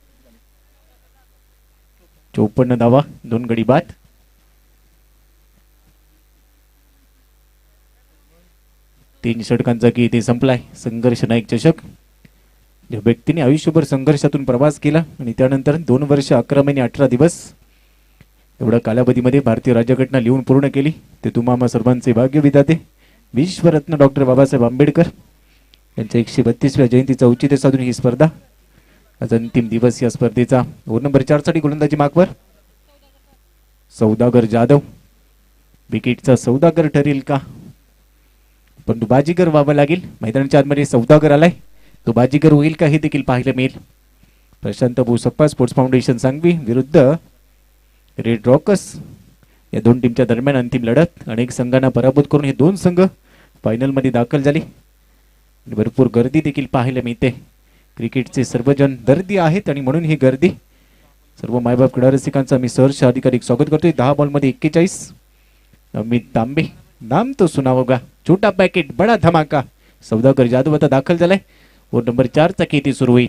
चौपन्न धावा. दोन गडी बाद. तीन षटकांचा की इथे संपलाय संघर्ष नायक चषक. ज्या व्यक्तीने आयुष्यभर संघर्षातून प्रवास केला आणि त्यानंतर दोन वर्ष अकरा महिने अठरा दिवस एवढ्या कालावधीमध्ये भारतीय राज्यघटना लिहून पूर्ण केली ते तुम्हा सर्वांचे भाग्य विधाते विश्वरत्न डॉक्टर बाबासाहेब आंबेडकर यांच्या एकशे बत्तीसव्या जयंतीचा औचित्य साधून ही स्पर्धा. आज अंतिम दिवस या स्पर्धेचा. ओव्हर नंबर चार साठी गोलंदाजी मार्कवर सौदागर जाधव. विकेटचा सौदागर ठरेल का, पण तो बाजीगर व्हावा लागेल. मैदानाच्या आतमध्ये सौदागर आलाय. तो बाजीगर होईल का हे देखील पाहायला मिळेल. प्रशांत भोसप्पा स्पोर्ट्स फाउंडेशन सांगवी विरुद्ध रेड रॉकर्स या दोन टीमच्या दरम्यान अंतिम लढत. अनेक संघांना पराभूत करून हे दोन संघ फायनलमध्ये दाखल झाले. भरपूर गर्दी देखील पाहायला मिळते. क्रिकेटचे सर्वजण दर्दी आहेत आणि म्हणून ही गर्दी. सर्व मायबाप क्रीडा रसिकांचा मी सहर्ष अधिकाधिक स्वागत करतोय. दहा बॉलमध्ये एक्केचाळीस. अमित तांबे नाम तो सुना होगा. छोटा पॅकेट बडा धमाका. सौदागर जाधव आता दाखल झालाय. ओव्हर नंबर चार चा खेळी सुरू होईल.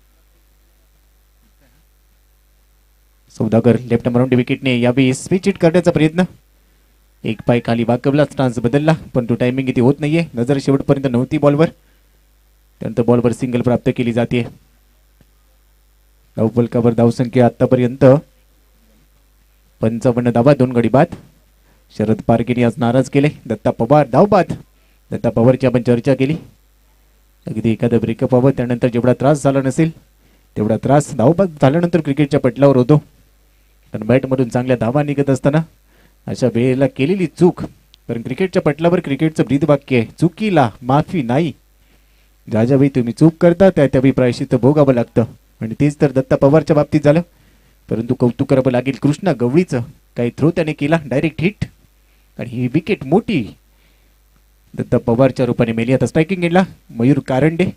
सौदागर लेफ्ट मारून विकेटने यावेळी स्विच हिट करण्याचा प्रयत्न. एक पाय खाली वाकवला. स्टान्स बदलला पण तो टायमिंग इथे होत नाहीये. नजर शेवटपर्यंत नव्हती बॉलवर. त्यानंतर बॉलवर सिंगल प्राप्त केली जाते. धावफलकावर धावसंख्या आतापर्यंत पंचावन्न धावा. दोन गडी बाद. शरद पारखेने आज नाराज केले. दत्ता पवार धावबाद. दत्ता पवारची आपण चर्चा केली. अगदी एखादा ब्रेकअप हवं त्यानंतर जेवढा त्रास झाला नसेल तेवढा त्रास धावबाद झाल्यानंतर क्रिकेटच्या पटलावर होतो. पण बॅटमधून चांगल्या धावा निघत असताना अशा वेळेला केलेली चूक. कारण क्रिकेटच्या पटलावर क्रिकेटचं ब्रीदवाक्य आहे चुकीला माफी नाही. ज्या ज्यावेळी तुम्ही चूक करता त्या त्यावेळी प्रायश्चित्त भोगावं लागतं आणि तेच तर दत्ता पवारच्या बाबतीत झालं. परंतु कौतुक करावं लागेल कृष्णा गवळीचं. काही थ्रो त्याने केला डायरेक्ट हिट आणि ही विकेट मोठी दत्ता पवारच्या रूपाने मिळाली. आता स्ट्रायकिंग एंडला Mayur Karande.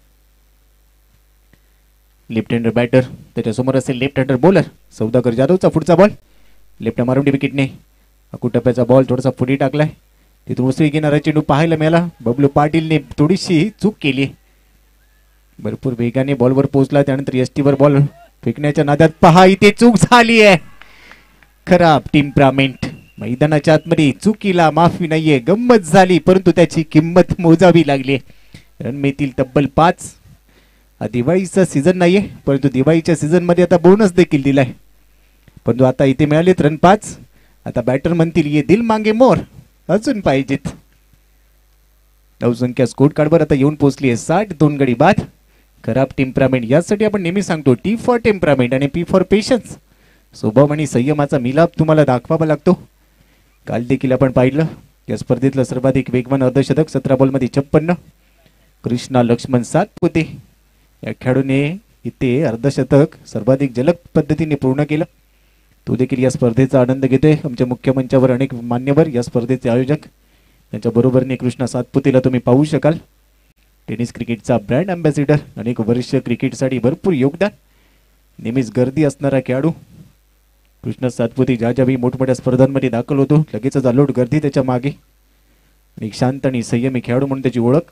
Left hander batter. त्याच्यासमोर असेल लेफ्ट हँडर बॉलर सौदागर जाधवचा. पुढचा बॉल लेफ्ट मारून विकेटने अकुटप्याचा बॉल थोडासा पुढे टाकलाय. तिथून उसळी घेणारा चेंडू पाहायला मिळाला. बबलू पाटीलने थोडीशी चूक केली. भरपूर वेगाने बॉलवर पोहोचला. त्यानंतर एसटीवर बॉल फेकण्याच्या नादात पहा इथे चूक झाली आहे. खराब टेम्परामेंट. मैदानाच्या आतमध्ये चुकीला माफी नाहीये. गंमत झाली परंतु त्याची किंमत मोजावी लागली. रन मिळतील तब्बल पाच. हा दिवाळीचा सीझन नाहीये परंतु दिवाळीच्या सीझन मध्ये आता बोनस देखील दिलाय. परंतु आता इथे मिळालेत रन पाच. आता बॅटर म्हणतील ये दिल मांगे मोर. अजून पाहिजेत. धावसंख्या स्कोर कार्डवर आता येऊन पोहोचली आहे साठ. दोन गडी बाद. खराब टेम्परामेंट. यासाठी आपण नेहमी सांगतो टी फॉर टेम्परामेंट आणि पी फॉर पेशन्स. स्वभाव आणि संयमाचा मिलाप तुम्हाला दाखवावा लागतो. काल देखील आपण पाहिलं या स्पर्धेतलं सर्वाधिक वेगवान अर्धशतक सतरा बॉलमध्ये छप्पन्न. कृष्णा लक्ष्मण सातपुते या खेळाडूने इथे अर्धशतक सर्वाधिक जलद पद्धतीने पूर्ण केलं. तो देखील या स्पर्धेचा आनंद घेतोय. आमच्या मुख्य मंचावर अनेक मान्यवर या स्पर्धेचे आयोजक यांच्या बरोबरीने कृष्णा सातपुतेला तुम्ही पाहू शकाल. टेनिस क्रिकेटचा ब्रँड अँबॅसिडर. अनेक वर्ष क्रिकेटसाठी भरपूर योगदान. नेहमीच गर्दी असणारा खेळाडू कृष्णा सातपुते. ज्या ज्यावेळी मोठमोठ्या स्पर्धांमध्ये दाखल होतो लगेचच अलोट गर्दी त्याच्या मागे. एक शांत आणि संयमी खेळाडू म्हणून त्याची ओळख.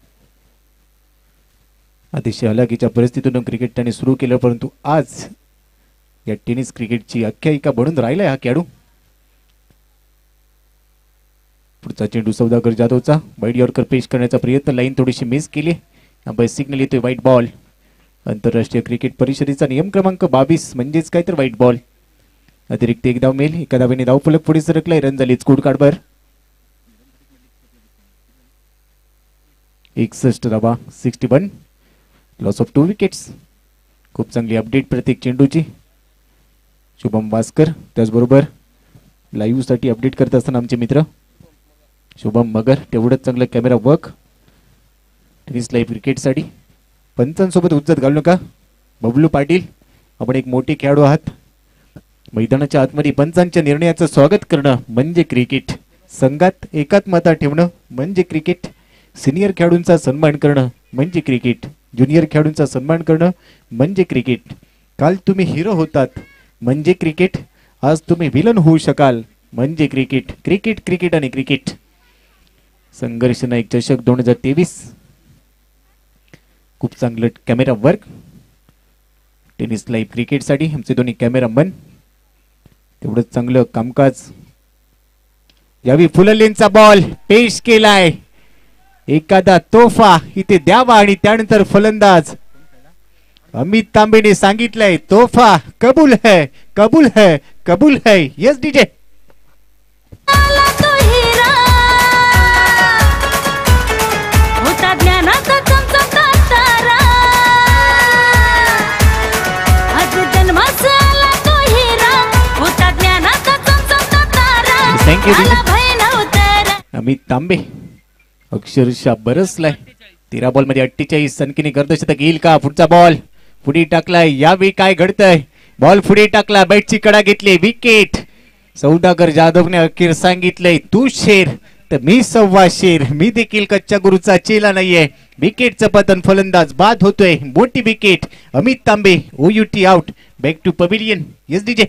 अतिशय हलाखीच्या परिस्थितीतून क्रिकेट त्याने सुरू केलं परंतु आज या टेनिस क्रिकेटची आख्यायिका बनून राहिलाय हा खेळाडू. पुढचा चेंडू सौदागर जाधवचा. वाईड यॉर्कर पेश करण्याचा प्रयत्न. लाईन थोडीशी मिस केली. सिग्नल येतोय व्हाईट बॉल. आंतरराष्ट्रीय क्रिकेट परिषदेचा नियम क्रमांक बावीस म्हणजेच काय तर व्हाईट बॉल. अतिरिक्त एक धाव मिळेल. एका धावेने धाव फलक पुढे सरकलाय. रन झाली स्कोर कार्डवर एकसष्ट धावा. Sixty one. Loss of two wickets. खूप चांगली अपडेट प्रत्येक चेंडूची. शुभम वास्कर त्याचबरोबर लाईव्ह साठी अपडेट करत असताना आमचे मित्र शुभम मगर तेवढंच चांगलं कॅमेरा वर्क. टेनिस लाईव्ह क्रिकेटसाठी पंचांसोबत उज्जत घालू नका. बबलू पाटील आपण एक मोठे खेळाडू आहात. मैदानाच्या आतमध्ये पंचांच्या निर्णयाचं स्वागत करणं म्हणजे क्रिकेट. संघात एकात्मता ठेवणं म्हणजे क्रिकेट. सिनियर खेळाडूंचा सन्मान करणं म्हणजे क्रिकेट. ज्युनियर खेळाडूंचा सन्मान करणं म्हणजे क्रिकेट. काल तुम्ही हिरो होतात म्हणजे क्रिकेट. आज तुम्ही विलन होऊ शकाल म्हणजे क्रिकेट. क्रिकेट क्रिकेट आणि क्रिकेट. संघर्ष नाईक चषक दोन हजार तेवीस. खूप चांगलं कॅमेरा वर्क. टेनिस लाईव्ह क्रिकेटसाठी आमचे दोन्ही कॅमेरामन तेवढंच चांगलं कामकाज. यावी फुललेंचा बॉल पेश केलाय. एखादा तोफा इथे द्यावा आणि त्यानंतर फलंदाज अमित तांबेने सांगितलंय तोफा कबूल है कबूल है कबूल है. Yes DJ. Thank you Amit Tambe अक्षरशः बरसलाय. तेरा बॉल मध्ये अठ्ठेचाळीस सनकीने अर्धशतक येईल का. पुढचा बॉल पुढे टाकलाय. यावेळी काय घडतंय. बॉल पुढे टाकला. बॅटची कडा घेतली. विकेट. सौदागर जाधवने अखेर सांगितलंय तू शेर तर मी सव्वा शेर. मी देखील कच्च्या गुरुचा चेला नाहीये. विकेटचं पतन. फलंदाज बाद होतोय. मोठी wicket. Amit Tambe O U T out. Back to pavilion. Yes DJ.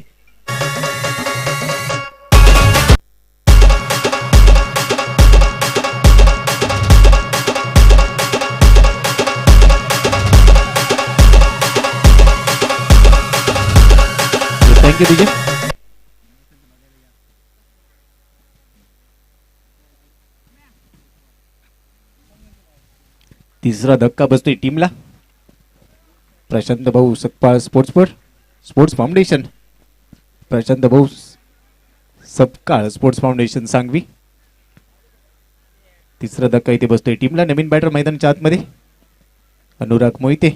Thank you DJ. तिसरा धक्का बसतोय टीमला. प्रशांत भाऊ सकपाळ स्पोर्ट्स पर स्पोर्ट्स फाउंडेशन. प्रशांत भाऊ सपकाळ स्पोर्ट्स फाउंडेशन सांगवी. तिसरा धक्का इथे बसतोय टीमला. नवीन बॅटर मैदानाच्या आतमध्ये अनुराग मोहिते.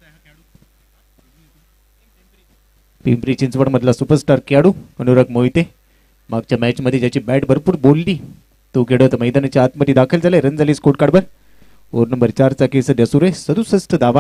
पिंपरी चिंचवड मधला सुपरस्टार खेळाडू अनुराग मोहिते. मागच्या मॅच मध्ये ज्याची बॅट भरपूर बोलली तो खेळत मैदानाच्या आतमध्ये दाखल झालाय. रन झाली स्कोर कार्डवर. ओव्हर नंबर चारचा केस द्यासुरे सदुसष्ट धावा.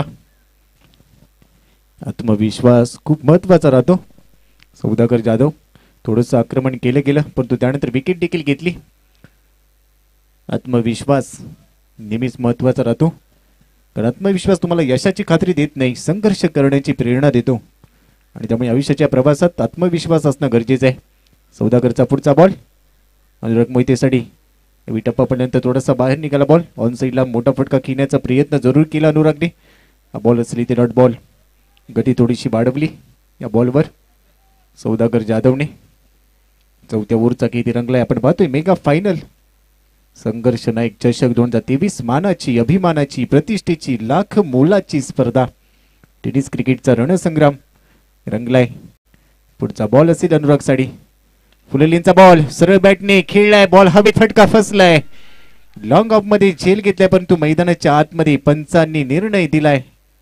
आत्मविश्वास खूप महत्वाचा राहतो. सौदागर जाधव थोडंसं आक्रमण केलं गेलं परंतु त्यानंतर विकेट देखील घेतली. आत्मविश्वास नेहमीच महत्वाचा राहतो कारण आत्मविश्वास तुम्हाला यशाची खात्री देत नाही, संघर्ष करण्याची प्रेरणा देतो आणि त्यामुळे आयुष्याच्या प्रवासात आत्मविश्वास असणं गरजेचं आहे. सौदागरचा पुढचा बॉल अनुराग मोहितेसाठी टप्पा पडल्यानंतर थोडासा बाहेर निघाला बॉल. ऑन साईडला मोठा फटका खेळण्याचा प्रयत्न जरूर केला अनुरागने. हा बॉल असली ते डॉट बॉल. गती थोडीशी वाढवली या बॉलवर सौदागर जाधवने. चौथ्या ओव्हरचा किती रंगलाय आपण पाहतोय. मेगा फायनल संघर्ष नाईक चषक दोन हजार तेवीस मानाची, अभिमानाची, प्रतिष्ठेची, लाख मोलाची स्पर्धा. टेनिस क्रिकेटचा रणसंग्राम रंगलाय. पुढचा बॉल असेल अनुराग साठी. फुललींचा बॉल सरळ बॅटने खेळलाय. बॉल हवेत फटका फसलाय. लॉंग ऑफ मध्ये झेल घेतलाय परंतु मैदानाच्या आतमध्ये पंचांनी निर्णय दिलाय.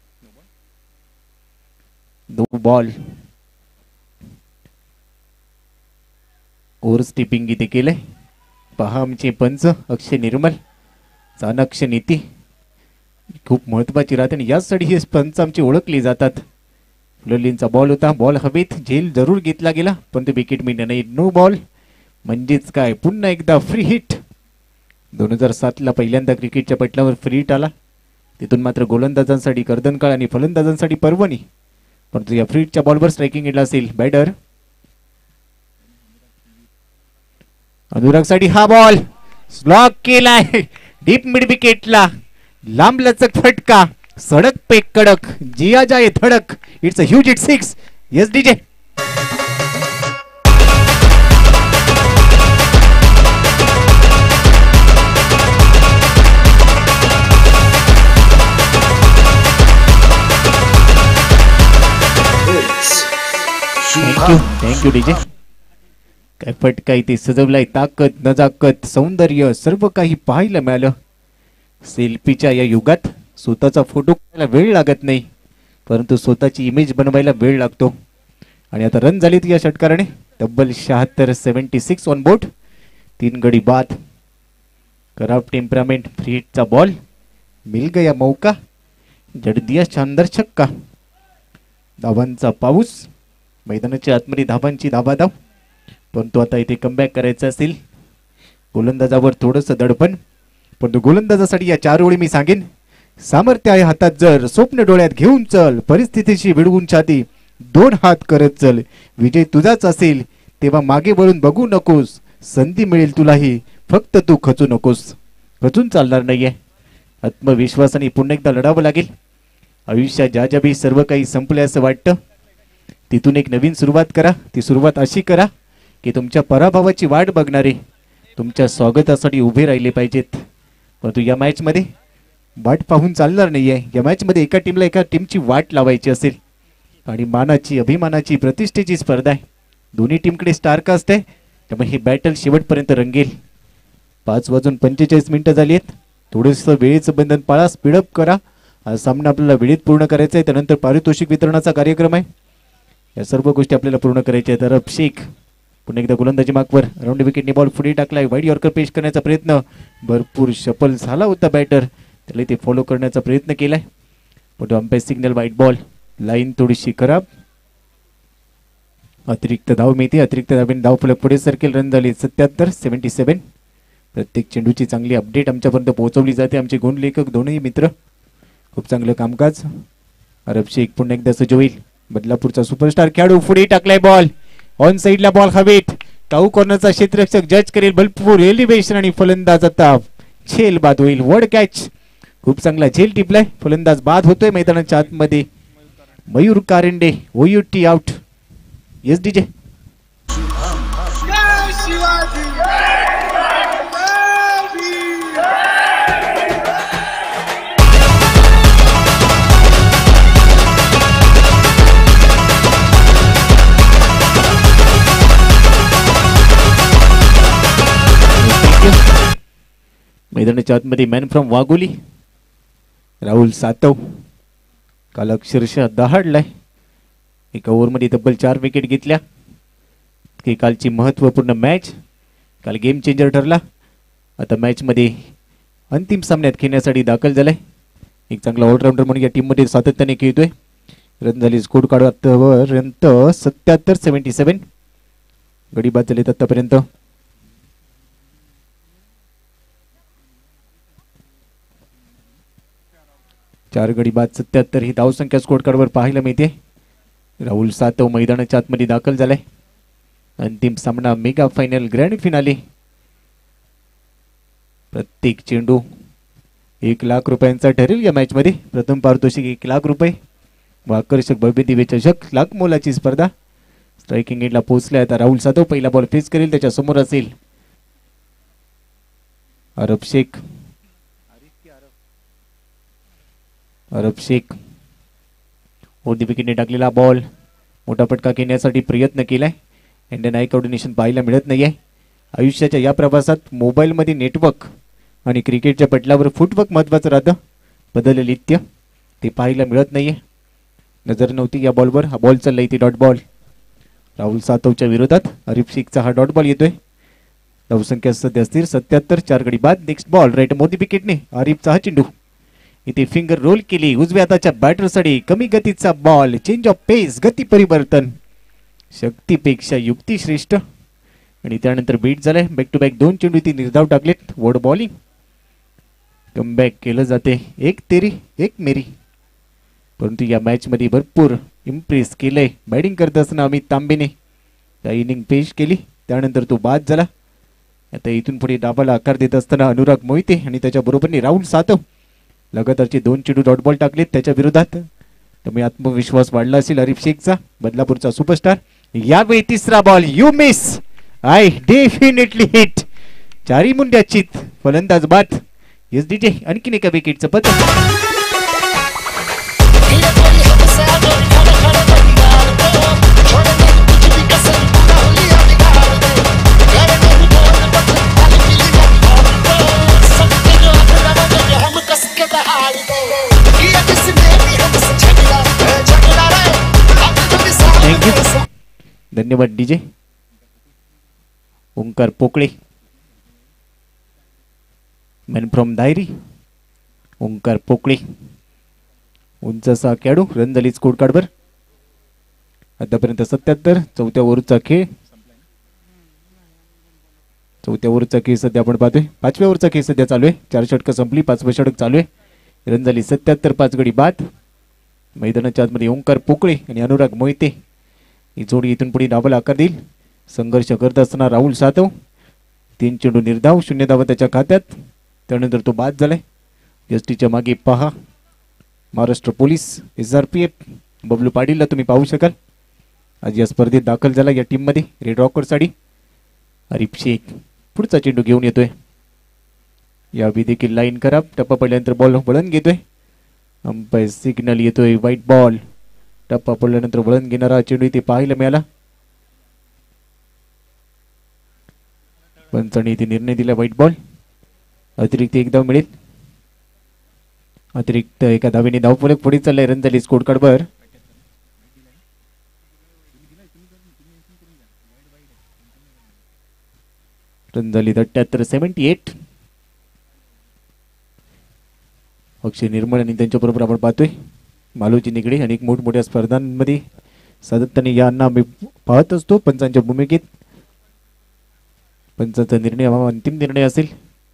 No ball. ओव्हर स्टिपिंग इथे केलंय. पहा आमचे पंच अक्षय निर्मल. चाणक्ष नीती खूप महत्वाची राहते आणि यासाठी हे पंच आमचे ओळखले जातात. फुललींचा बॉल होता. बॉल हवेत झेल जरूर घेतला गेला पण तो विकेट मिळणार नाही. नो बॉल म्हणजेच काय पुन्हा एकदा फ्री हिट. दोन हजार सात ला पहिल्यांदा क्रिकेटच्या पटलावर फ्री हिट आला. तिथून मात्र गोलंदाजांसाठी कर्दनकाळ आणि फलंदाजांसाठी पर्वणी. परंतु या फ्री हिटच्या बॉलवर स्ट्रायकिंग एंडला असेल बॅटर अनुराग साठी. हा बॉल स्लॉक केलाय डीप मिड विकेटला. लांब लचक फटका. सडक पे कडक जिया जाए धडक. It's a huge hit six. Yes DJ. Thank you thank you DJ. काय फटका इथे सजवलाय. ताकद, नजाकत, सौंदर्य सर्व काही पाहायला मिळालं. सेल्फीच्या या युगात स्वतःचा फोटो काढायला वेळ लागत नाही परंतु स्वतःची इमेज बनवायला वेळ लागतो. आणि आता रन झालीत या षटकाराने. तब्बल शहात्तर सेव्हन्टी सिक्स ऑन बोर्ड. तीन गडी बाद. खराब टेम्परामेंट, फ्री हिटचा बॉल, मिल गया मौका, जड दिया शानदार छक्का. धावांचा पाऊस, मैदानाच्या आतमध्ये धावांची धाबाधाव. परंतु आता इथे कमबॅक करायचं असेल, गोलंदाजावर थोडंसं दडपण. परंतु गोलंदाजासाठी या चार ओळी मी सांगेन, सामर्थ्य आहे हातात जर, स्वप्न डोळ्यात घेऊन चल, परिस्थितीशी भिडवून छाती, दोन हात करत चल, विजय तुझाच असेल तेव्हा मागे वळून बघू नकोस, संधी मिळेल तुलाही, फक्त तू खचू नकोस. खचून चालणार नाहीये, आत्मविश्वासाने पुन्हा एकदा लढावं लागेल. आयुष्यात ज्या ज्या बी सर्व काही संपले असं वाटतं, तिथून एक नवीन सुरुवात करा. ती सुरुवात अशी करा की तुमच्या पराभवाची वाट बघणारे तुमच्या स्वागतासाठी उभे राहिले पाहिजेत. परंतु या मॅचमध्ये वाट पाहून चालणार नाहीये. या मॅचमध्ये एका टीमला एका टीमची वाट लावायची असेल आणि मानाची, अभिमानाची, प्रतिष्ठेची स्पर्धा आहे. दोन्ही टीमकडे स्टार कास्ट आहे, त्यामुळे ही बॅटल शेवटपर्यंत रंगेल. पाच वाजून पंचेचाळीस मिनिटं झाली आहेत. थोडंसं वेळेचं बंधन पाळा, स्पीडअप करा. हा सामना आपल्याला वेळेत पूर्ण करायचा आहे. त्यानंतर पारितोषिक वितरणाचा कार्यक्रम आहे. या सर्व गोष्टी आपल्याला पूर्ण करायच्या आहेत. अरब शेख पुन्हा एकदा गोलंदाजी मार्कवर, राऊंड विकेटने बॉल पुढे टाकलाय. वाईड यॉर्कर पेश करण्याचा प्रयत्न, भरपूर शफल झाला होता बॅटर, त्याला ते फॉलो करण्याचा प्रयत्न केलाय. पण umpire signal wide ball. Line थोडीशी खराब, अतिरिक्त धाव मिळते. अतिरिक्त धावेने धाव फलक पुढे सरकेल. रन झाले सत्याहत्तर सेव्हन्टी सेव्हन. प्रत्येक चेंडूची चांगली अपडेट आमच्यापर्यंत पोहोचवली जाते. आमचे गुण लेखक दोन्ही मित्र, खूप चांगलं कामकाज. अरब शेख पुन्हा एकदा सज्ज होईल. बदलापूरचा सुपरस्टार खेळाडू पुढे टाकलाय बॉल, ऑन साइडला बॉल हवेत. टाऊ कॉर्नरचा क्षेत्ररक्षक जज करेल. भरपूर एलिव्हेशन आणि फलंदाज आता झेल बाद होईल. वर्ड कॅच, खूप चांगला झेल टिपलाय. फलंदाज बाद होतोय मैदानाच्या आतमध्ये. Mayur Karande O U T out. Yes DJ. मैदानाच्या आतमध्ये मॅन फ्रॉम वाघोली राहुल सातव काल अक्षरशः दहाडलाय. एका ओव्हरमध्ये तब्बल चार विकेट घेतल्या. की कालची महत्त्वपूर्ण मॅच, काल गेम चेंजर ठरला. आता मॅचमध्ये अंतिम सामन्यात खेळण्यासाठी दाखल झालाय. एक चांगला ऑलराऊंडर म्हणून या टीममध्ये सातत्याने खेळतोय. रन झाली स्कोर कार्ड आतापर्यंत सत्याहत्तर सेव्हन्टी सेव्हन. गडी बाद झालेत आतापर्यंत. चार गडी बाद सत्याहत्तर ही धावसंख्या स्कोर कार्डवर पाहायला मिळते. राहुल सातव मैदानाच्या आतमध्ये दाखल झालाय. अंतिम सामना, मेगा फायनल, ग्रँड फिनाले. प्रत्येक चेंडू एक लाख रुपयांचा ठरेल या मॅच मध्ये. प्रथम पारितोषिक एक लाख रुपये व आकर्षक भव्य दिव्य चषक, लाख मोलाची स्पर्धा. स्ट्रायकिंग एंडला पोहोचलाय आता राहुल सातव. पहिला बॉल फेस करेल, त्याच्या समोर असेल अरब शेख. अरब शेख ओदी विकेटने टाकलेला बॉल, मोठा फटका घेण्यासाठी प्रयत्न केलाय. इंडियन आय कोऑर्डिनेशन पाहायला मिळत नाहीये. आयुष्याच्या या प्रवासात मोबाईलमध्ये नेटवर्क आणि क्रिकेटच्या पटलावर फुटवर्क महत्त्वाचं राहतं. बदललेलं नित्य ते पाहायला मिळत नाहीये. नजर नव्हती या बॉलवर. हा बॉल चालला इथे डॉट बॉल. राहुल सातवच्या विरोधात अरब शेखचा हा डॉट बॉल येतोय. धावसंख्या सध्या स्थिर सत्याहत्तर. चार गडी बाद. नेक्स्ट बॉल राईट मोदी विकेटने आरिफचा हा चेंडू इथे फिंगर रोल केली. उजव्या हाताच्या बॅटरसाठी कमी गतीचा बॉल. चेंज ऑफ पेस, गती परिवर्तन, शक्तीपेक्षा युक्ती श्रेष्ठ. आणि त्यानंतर बीट झालाय. बॅक टू बॅक दोन चेंडू ती निर्धाव टाकलेत. वर्ड बॉलिंग कमबॅक केलं जाते. एक तेरी एक मेरी. परंतु या मॅच मध्ये भरपूर इम्प्रेस केलंय बॅटिंग करत असताना अमित तांबेने. त्या इनिंग पेश केली, त्यानंतर तो बाद झाला. आता इथून पुढे डाबाला आकार देत असताना अनुराग मोहिते आणि त्याच्या बरोबरने राहुल सातव लगातारचे दोन चेंडू डॉट बॉल टाकलेत त्याच्या विरोधात. त्यामुळे आत्मविश्वास वाढला असेल अरिफ शेखचा, बदलापूरचा सुपरस्टार. यावेळी तिसरा ball you miss. I definitely hit. चारी मुंड्याचीत फलंदाज बाद. एस डीजे आणखीन एका विकेटचं पद. धन्यवाद DJ. Omkar Pokale man from Dayari Omkar Pokale उंच असा खेळाडू रन झाली स्कोर कार्डवर आतापर्यंत सत्याहत्तर. चौथ्या ओव्हरचा खेळ चौथ्या ओव्हरचा खेळ सध्या आपण पाहतोय. पाचव्या ओव्हरचा खेळ सध्या चालू आहे. चार षटकं संपली, पाचवं षटक चालू आहे. रन झाली सत्याहत्तर, पाच गडी बाद. मैदानाच्या आतमध्ये ओंकार पोकळे आणि अनुराग मोहिते ही जोडी इथून पुढे डावाला आकार देईल. संघर्ष करत असताना राहुल सातव तीन चेंडू निर्धाव, शून्य धावा त्याच्या खात्यात. त्यानंतर तो बाद झालाय. एसटीच्या मागे पहा Maharashtra police, S R P F, Bablu पाटीलला तुम्ही पाहू शकाल. आज या स्पर्धेत दाखल झाला या टीममध्ये रेड रॉकर साडी. हरीफ शेख पुढचा चेंडू घेऊन येतोय. यावी देखील लाईन खराब. टप्पा पडल्यानंतर बॉल वळण घेतोय. अंपायर सिग्नल येतोय व्हाईट बॉल. टप्पा पडल्यानंतर वळण घेणारा चेंडू इथे पाहायला मिळाला. पंचाने इथे निर्णय दिला व्हाईट बॉल. अतिरिक्त एक धाव मिळेल. अतिरिक्त एका धावेने धावफलक पुढे चाललाय. रन झाली स्कोर कार्डवर. रन झाली अठ्ठ्याहत्तर सेव्हन्टी एट. अक्षय निर्मळ आणि त्यांच्याबरोबर आपण पाहतोय मालोजी निगडे. अनेक मोठमोठ्या स्पर्धांमध्ये सातत्याने यांना आम्ही पाहत असतो पंचांच्या भूमिकेत. पंचांचा निर्णय हा अंतिम निर्णय असेल.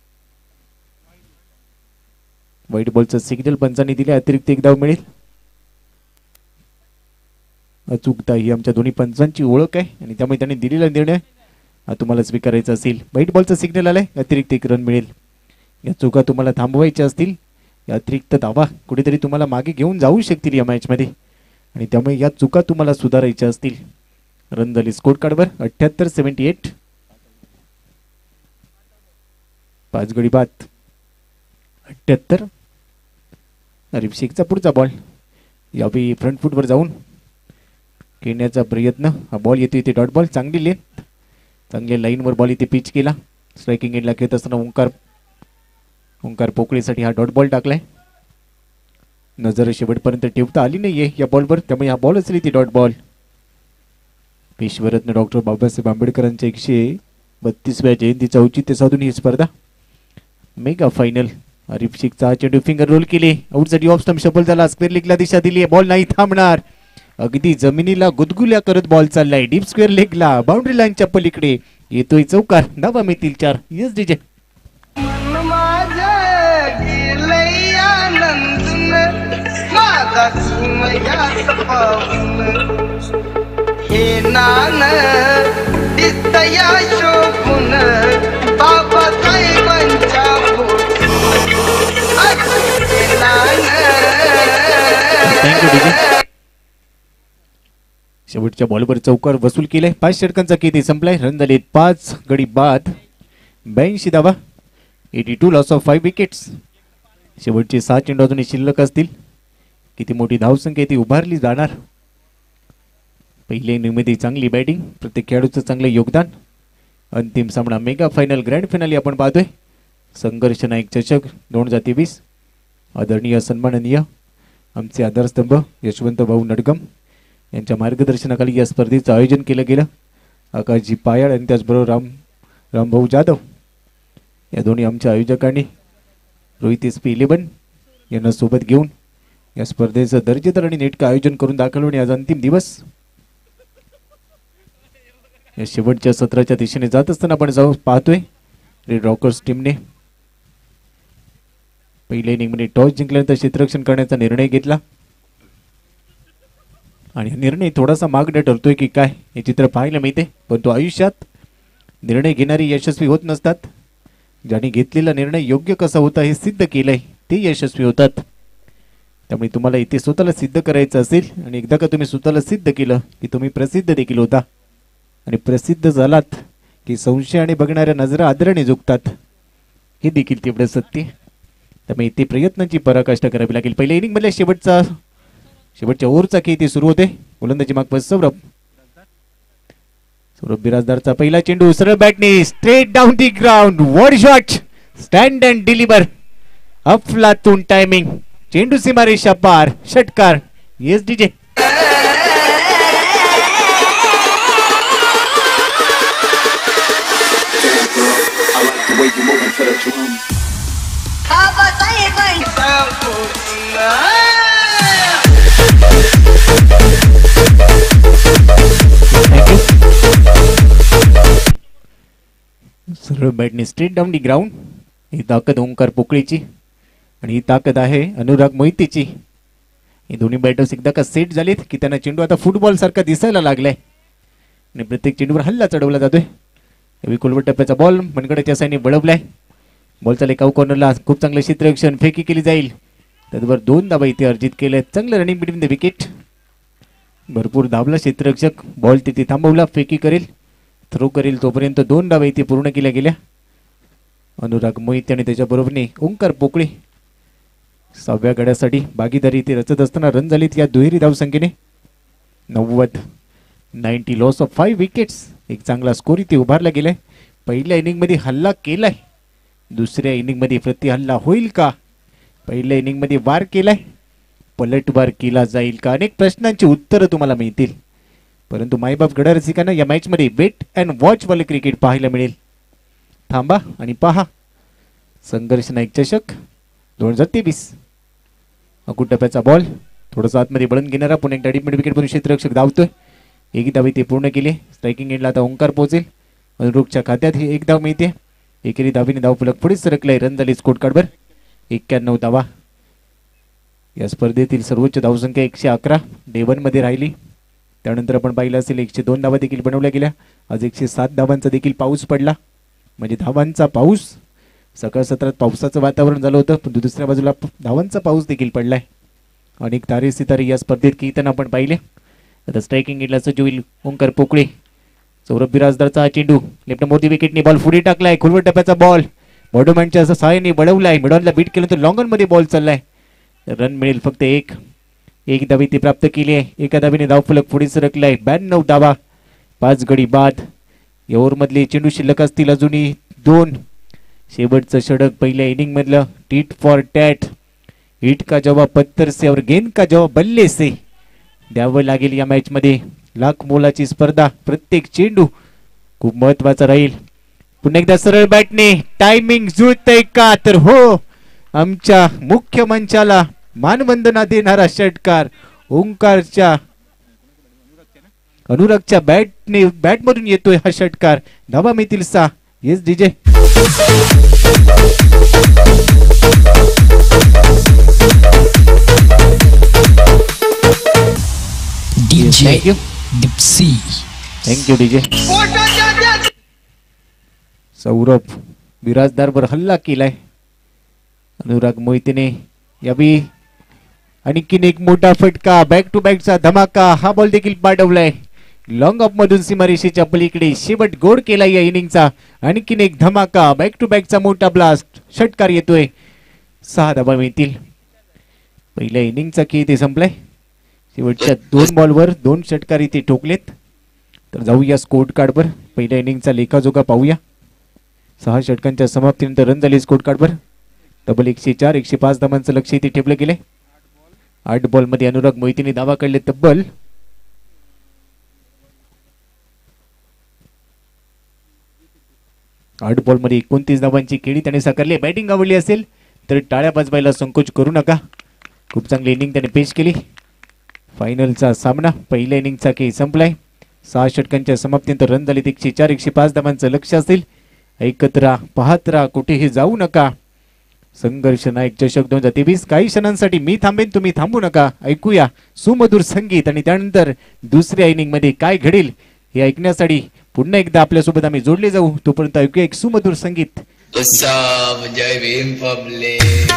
व्हाईट बॉलचा सिग्नल पंचांनी दिले. अतिरिक्त एक धाव मिळेल. अचूकता ही आमच्या दोन्ही पंचांची ओळख आहे आणि त्यामुळे त्यांनी दिलेला निर्णय हा तुम्हाला स्वीकारायचा असेल. व्हाईट बॉलचा सिग्नल आलाय. अतिरिक्त एक रन मिळेल. या चुका तुम्हाला थांबवायच्या असतील, या अतिरिक्त धावा कुठेतरी तुम्हाला मागे घेऊन जाऊ शकतील या मॅचमध्ये आणि त्यामुळे या चुका तुम्हाला सुधारायच्या असतील. रन झाली स्कोर कार्डवर अठ्ठ्याहत्तर सेव्हन्टी एट. पाच गडी बाद. अठ्ठ्याहत्तर. हरीफ शेखचा पुढचा बॉल. यावेळी फ्रंट फुटवर जाऊन खेळण्याचा प्रयत्न. हा बॉल येतो इथे डॉट बॉल. चांगली लेंथ, चांगल्या लाईनवर बॉल इथे पिच केला. स्ट्रायकिंग एंडला खेळत असताना ओंकार ओंकार पोकळीसाठी हा डॉट बॉल टाकलाय. नजर शेवटपर्यंत ठेवता आली नाहीये या बॉलवर, त्यामुळे हा बॉल असेल इथे डॉट बॉल. पेशवरत्न डॉक्टर बाबासाहेब आंबेडकरांच्या एकशे बत्तीसव्या जयंतीचा औचित्य साधून ही स्पर्धा मेगा फायनल. हरीफ शेखचा चेंडू फिंगर रोल केले. आउटसाठी ऑफ स्टंप शफल झाला. स्क्वेअर लेगला दिशा दिली. बॉल नाही थांबणार. अगदी जमिनीला गुदगुल्या करत बॉल चाललाय. डीप स्क्वेअर लेगला बाउंड्री लाईनच्या पलीकडे येतोय चौकार. धावा मिळतील चार. Yes DJ. हे नान दिसतया शोभून बाबासाहेबांच्या शेवटच्या बॉलवर चौकार वसूल केलाय. पाच षटकांचा किती संपलाय. रन झाले पाच गडी बाद. ब्याऐंशी धावा. Eighty two loss of five wickets. शेवटचे सहा चेंडू अजून शिल्लक असतील. किती मोठी धावसंख्या ती उभारली जाणार. पहिल्या इनिंगमध्ये चांगली बॅटिंग, प्रत्येक खेळाडूचं चांगलं योगदान. अंतिम सामना मेगा फायनल ग्रँड फायनल आपण पाहतोय. संघर्ष नायक चषक दोन हजार तेवीस. आदरणीय सन्माननीय आमचे आधारस्तंभ यशवंत भाऊ नडगम यांच्या मार्गदर्शनाखाली या स्पर्धेचं आयोजन केलं गेलं. आकाशजी पायाळ आणि त्याचबरोबर राम रामभाऊ जाधव या दोन्ही आमच्या आयोजकांनी रोहित एस पी इलेवन यांना सोबत घेऊन या स्पर्धेचं दर्जेदार आणि नेटकं आयोजन करून दाखवलं. आणि आज अंतिम दिवस या शेवटच्या सत्राच्या दिशेने जात असताना आपण जाऊ पाहतोय रेड रॉकर्स टीमने पहिल्या इनिंगमध्ये टॉस जिंकल्यानंतर क्षेत्ररक्षण करण्याचा निर्णय घेतला. आणि निर्णय थोडासा मागणं ठरतोय की काय हे चित्र पाहायला मिळते. परंतु आयुष्यात निर्णय घेणारी यशस्वी होत नसतात. ज्याने घेतलेला निर्णय योग्य कसा होता हे सिद्ध केलंय ते यशस्वी होतात. त्यामुळे तुम्हाला इथे स्वतःला सिद्ध करायचं असेल आणि एकदा का तुम्ही स्वतःला सिद्ध केलं की तुम्ही प्रसिद्ध देखील होता. आणि प्रसिद्ध झालात की संशय आणि बघणाऱ्या नजरा आदराने झुकतात. हे देखील तेवढं सत्य. त्यामुळे इथे प्रयत्नांची पराकाष्ठा करावी लागेल. पहिल्या इनिंग मधल्या शेवटचा शेवटच्या ओव्हरचा खेळ इथे सुरू होते. गोलंदाजी मागपत सौरभ सौरभ बिराजदारचा पहिला चेंडू सरळ बॅटने straight down the ground. Word shot stand and deliver. अफलातून टायमिंग. चेंडू सीमारेषा पार. षटकार. Yes DJ. I like the way you moving to the drum. सरळ बॅटने स्ट्रेट डाऊन दी ग्राउंड. ही ताकद ओंकार पोकळीची आणि ही ताकद आहे अनुराग मोहितेची. हे दोन्ही बॅटर्स एकदा का सेट झालेत की त्यांना चेंडू आता फुटबॉल सारखा दिसायला लागलाय आणि प्रत्येक चेंडूवर हल्ला चढवला जातोय. यावेळी खोलवट टप्प्याचा बॉल मनगडाच्या साईने बळवलाय. बॉलचा लेकाऊ कॉर्नरला खूप चांगलं क्षेत्ररक्षण, फेकी केली जाईल. त्याचबरोबर दोन धावा इथे अर्जित केल्या. चांगलं रनिंग बिटवीन द विकेट. भरपूर धावला क्षेत्ररक्षक. बॉल तिथे थांबवला. फेकी करेल, थ्रो करेल, तोपर्यंत दोन धावा इथे पूर्ण केल्या गेल्या. अनुराग मोहिते आणि त्याच्याबरोबरने ओंकार पोकळे सहाव्या गड्यासाठी भागीदारी इथे रचत असताना रन झालीत या दुहेरी धावसंख्येने. नव्वद ninety loss of five wickets. एक चांगला स्कोर इथे उभारला गेलाय. पहिल्या इनिंगमध्ये हल्ला केलाय, दुसऱ्या इनिंगमध्ये प्रति हल्ला होईल का? पहिल्या इनिंगमध्ये वार केलाय, पलटवार केला जाईल का? अनेक प्रश्नांची उत्तरं तुम्हाला मिळतील. परंतु मायबाप गडा रसिकांना या मॅचमध्ये वेट अँड वॉच वाले क्रिकेट पाहायला मिळेल. थांबा आणि पहा. संघर्ष नाईक चषक दोन हजार तेवीस. अकुट टप्प्याचा बॉल थोडंसं आतमध्ये बळून घेणारा पुन्हा एक मिड विकेट म्हणून क्षेत्ररक्षक धावतोय. एक धाव इथे पूर्ण केली. स्ट्रायकिंग एंडला आता ओंकार पोहोचेल. अनुरूपच्या खात्यात ही एक धाव मिळते. एकेरी धावीने धाव फलक पुढे सरकलाय. रन झाली स्कोर कार्डवर एक्क्याण्णव धावा. या स्पर्धेतील सर्वोच्च धावसंख्या एकशे अकरा डे वन मध्ये राहिली. त्यानंतर आपण पाहिलं असेल एकशे दोन धावा देखील बनवल्या गेल्या. आज एकशे सात धावांचा देखील पाऊस पडला, म्हणजे धावांचा पाऊस. सकाळ सत्रात पावसाचं वातावरण झालं होतं, पण दुसऱ्या बाजूला धावांचा पाऊस देखील पडलाय. अनेक तारे सितारे या स्पर्धेत खेळताना आपण पाहिले. आता स्ट्रायकिंग एंडला सज्ज होईल ओंकार पोकळे. सौरभ बिराजदारचा हा चेंडू लेफ्ट मोदी विकेटने बॉल पुढे टाकलाय. खोलवट टप्प्याचा बॉल बॉडोमॅनच्या असं सहाय्याने बळवलाय. मिडॉनला बीट केलं तर लॉंगन मध्ये बॉल चाललाय. रन मिळेल फक्त एक. एक धावी ती प्राप्त केली आहे. एका धावीने धाव फलक पुढे सरकलाय. ब्याण्णव धावा, पाच गडी बाद. या ओव्हरमधले चेंडू शिल्लक असतील अजूनही दोन. शेवटचं षटक पहिल्या इनिंग मधलं. Tit for tat. हिट का जवाब पत्थर से और गेंद का जवाब बल्ले से द्यावं लागेल या मॅच मध्ये. लाख मोलाची स्पर्धा. प्रत्येक चेंडू खूप महत्वाचा राहील. पुन्हा एकदा सरळ बॅटने टायमिंग जुळतंय का? तर हो, आमच्या मुख्य मंचाला मानवंदना देणारा षटकार ओंकारच्या अनुरागच्या बॅटने बॅटमधून येतोय हा षटकार. धावा मिळतील सहा. Yes DJ. डीजे डिप्सी. Thank you DJ. सौरभ बिराजदारवर हल्ला केलाय अनुराग मोहितेने. यावी आणखीन एक मोठा फटका. बॅक टू बॅकचा धमाका. हा बॉल देखील पाठवलाय लॉंग ऑफ मधून सीमारेषेच्या पलीकडे. शेवट गोड केला या इनिंगचा. आणखीन एक धमाका. बॅक टू बॅकचा मोठा ब्लास्ट. षटकार येतोय. सहा धावा मिळतील. पहिल्या इनिंगचा खेळ इथे संपलाय. शेवटच्या दोन बॉलवर दोन षटकार इथे ठोकलेत. तर जाऊया स्कोर कार्डवर. पहिल्या इनिंगचा लेखाजोखा पाहूया. सहा षटकांच्या समाप्तीनंतर रन झाले स्कोर कार्डवर. डबल एकशे चार एकशे पाच धावांचं लक्ष इथे ठेवलं गेलंय. आठ बॉल मध्ये अनुराग मोहितेने धावा काढले तब्बल आठ बॉल मध्ये एकोणतीस धावांची खेळी त्याने साकारली. बॅटिंग आवडली असेल तर टाळ्या वाजवायला संकोच करू नका. खूप चांगली इनिंग त्याने पेश केली. फायनलचा सामना पहिल्या इनिंगचा खेळ संपलाय. सहा षटकांच्या समाप्तीनंतर रन झाले एकशे चार एकशे पाच धावांचं लक्ष असेल. ऐकत राहा, पाहत राहा, कुठेही जाऊ नका. संघर्ष नायक चषक दोन हजार तेवीस. काही क्षणांसाठी मी थांबेन, तुम्ही थांबू नका. ऐकूया सुमधुर संगीत आणि त्यानंतर दुसऱ्या इनिंग मध्ये काय घडेल हे ऐकण्यासाठी पुन्हा एकदा आपल्यासोबत आम्ही जोडले जाऊ. तोपर्यंत ऐकूया एक सुमधुर संगीत. जय Bhim public.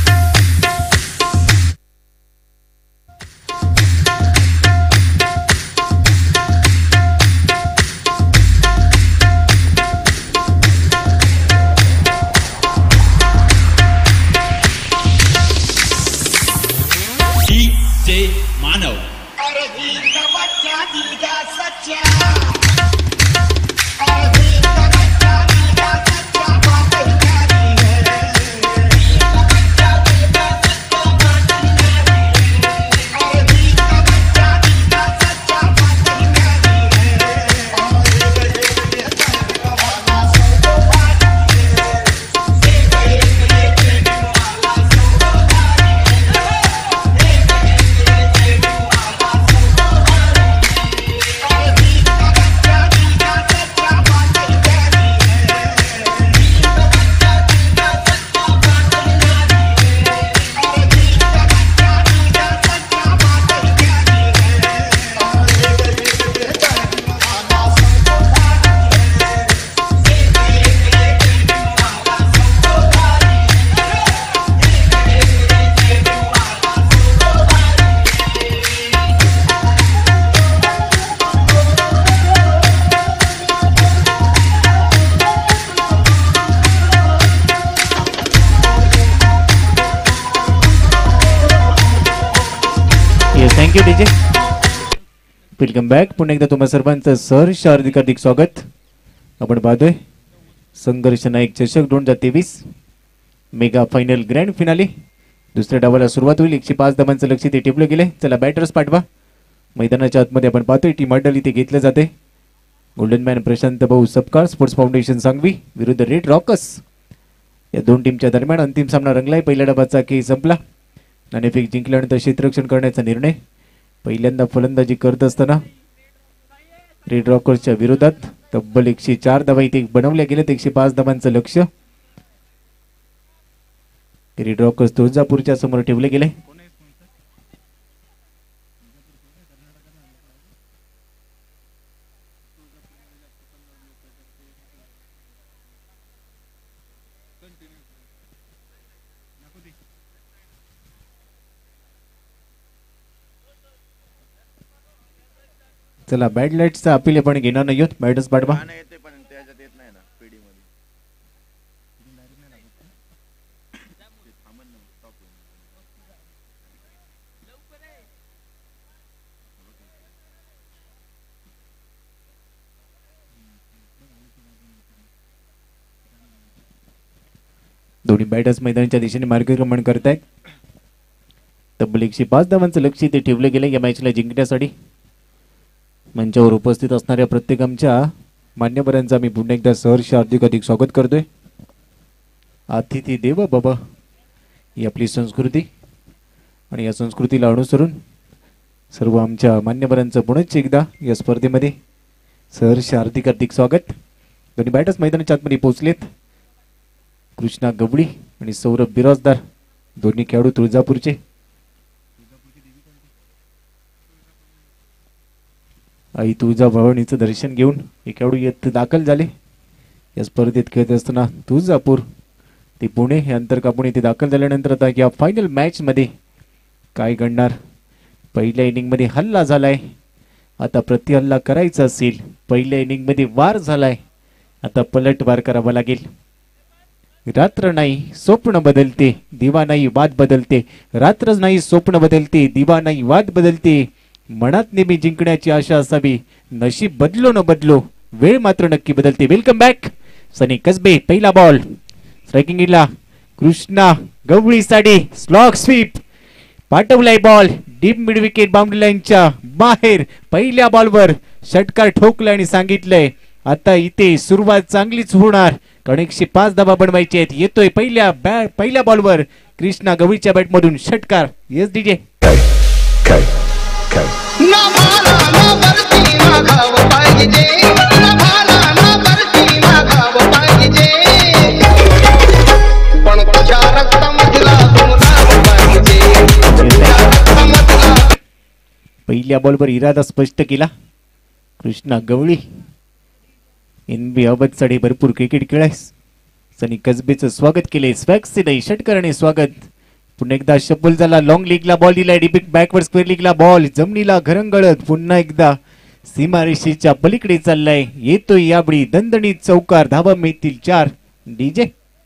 Manav. Thank you DJ. Welcome back. पुन्हा एकदा तुम्हा सर्वांचं सहर्ष हार्दिक हार्दिक स्वागत. आपण पाहतोय संघर्ष नायक चषक दोन हजार तेवीस मेगा फायनल ग्रँड फिनाले. दुसऱ्या डावाला सुरुवात होईल. एकशे पाच धावांचं लक्ष ते टिपलं गेलंय. चला बॅटर्स पाठवा. मैदानाच्या आतमध्ये आपण पाहतोय टीम अड्डल इथे घेतलं जाते. गोल्डन मॅन प्रशांत भाऊ सपकाळ स्पोर्ट्स फाउंडेशन सांगवी विरुद्ध रेड रॉकर्स या दोन टीमच्या दरम्यान अंतिम सामना रंगलाय. पहिल्या डावाचा खेळ संपला. नाणेफेक जिंकल्यानंतर क्षेत्ररक्षण करण्याचा निर्णय. पहिल्यांदा फलंदाजी करत असताना रेड रॉकर्सच्या विरोधात तब्बल एकशे चार धावा इथे बनवल्या गेल्यात. एकशे पाच धावांचं लक्ष रेड रॉकर्स तुळजापूरच्या समोर ठेवले गेले. चला बॅड लाईट्सचा अपील आपण घेणार नाही आहोत. बॅटर्स पाठवा. दोन्ही बॅटर्स मैदानाच्या दिशेने मार्गक्रमण करतायत. तब्बल एकशे पाच धावांचं लक्ष इथे ठेवलं गेलं या मॅचला जिंकण्यासाठी. मंचावर उपस्थित असणाऱ्या प्रत्येक आमच्या मान्यवरांचा मी पुन्हा एकदा सहर्ष हार्दिक हार्दिक स्वागत करतोय. अतिथी देव बाबा ही आपली संस्कृती आणि या संस्कृतीला अनुसरून सर्व आमच्या मान्यवरांचं पुनश्च एकदा या स्पर्धेमध्ये सहर्ष हार्दिक हार्दिक स्वागत. दोन्ही बॅटर्स मैदानाच्या आतमध्ये पोहोचलेत. कृष्णा गवळी आणि सौरभ बिराजदार दोन्ही खेळाडू तुळजापूरचे. आई तुळजाभवानीचं दर्शन घेऊन हे खेळाडू येत दाखल झाले. या स्पर्धेत खेळत असताना तुळजापूर ते पुणे हे अंतर कापून इथे दाखल झाल्यानंतर आता या फायनल मॅच मध्ये काय घडणार. पहिल्या इनिंग मध्ये हल्ला झालाय. आता प्रति हल्ला करायचा असेल. पहिल्या इनिंग मध्ये वार झालाय. आता पलटवार करावा लागेल. रात्र नाही स्वप्न बदलते, दिवा नाही वाद बदलते. रात्रच नाही स्वप्न बदलते, दिवा नाही वाद बदलते. मनात नेहमी जिंकण्याची आशा असावी. नशीब बदलो न बदलो, वेळ मात्र नक्की बदलते. Welcome back. सनी कसबे पहिला बॉल स्ट्रायकिंग इला कृष्णा गवळी साडी स्लॉग स्वीप पाठवलाय ball deep mid wicket boundary लाईनच्या बाहेर. पहिल्या बॉलवर षटकार ठोकला आणि सांगितलंय आता इथे सुरुवात चांगलीच होणार कारण एकशे पाच धावा बनवायचे आहेत. येतोय पहिल्या बॅट पहिल्या बॉलवर कृष्णा गवळीच्या बॅट मधून षटकार. Yes DJ. ना भाला ना बरती मागाव पाहिजे. ना भाला ना बरती मागाव पाहिजे. पण तुझ्या रक्तामधला गुलाब पाहिजे. तुझ्या रक्तामधला. पहिल्या बॉलवर इरादा स्पष्ट केला कृष्णा गवळी. एन बी अवध साडे भरपूर क्रिकेट खेळायस. सनी कसबेचं स्वागत केले. स्वॅक्सिने षटकाराने स्वागत. पुन्हा एकदा शब्बल झाला. लॉंग लीगला बॉल दिलाय. डीप बॅकवर्ड स्क्वेअर लीगला बॉल जमिनीला घरंगळत पुन्हा एकदा सीमारेषेच्या पलीकडे चाललाय. येतोय यावेळी दणदणीत चौकार. धावा मिळतील चार. डीजे.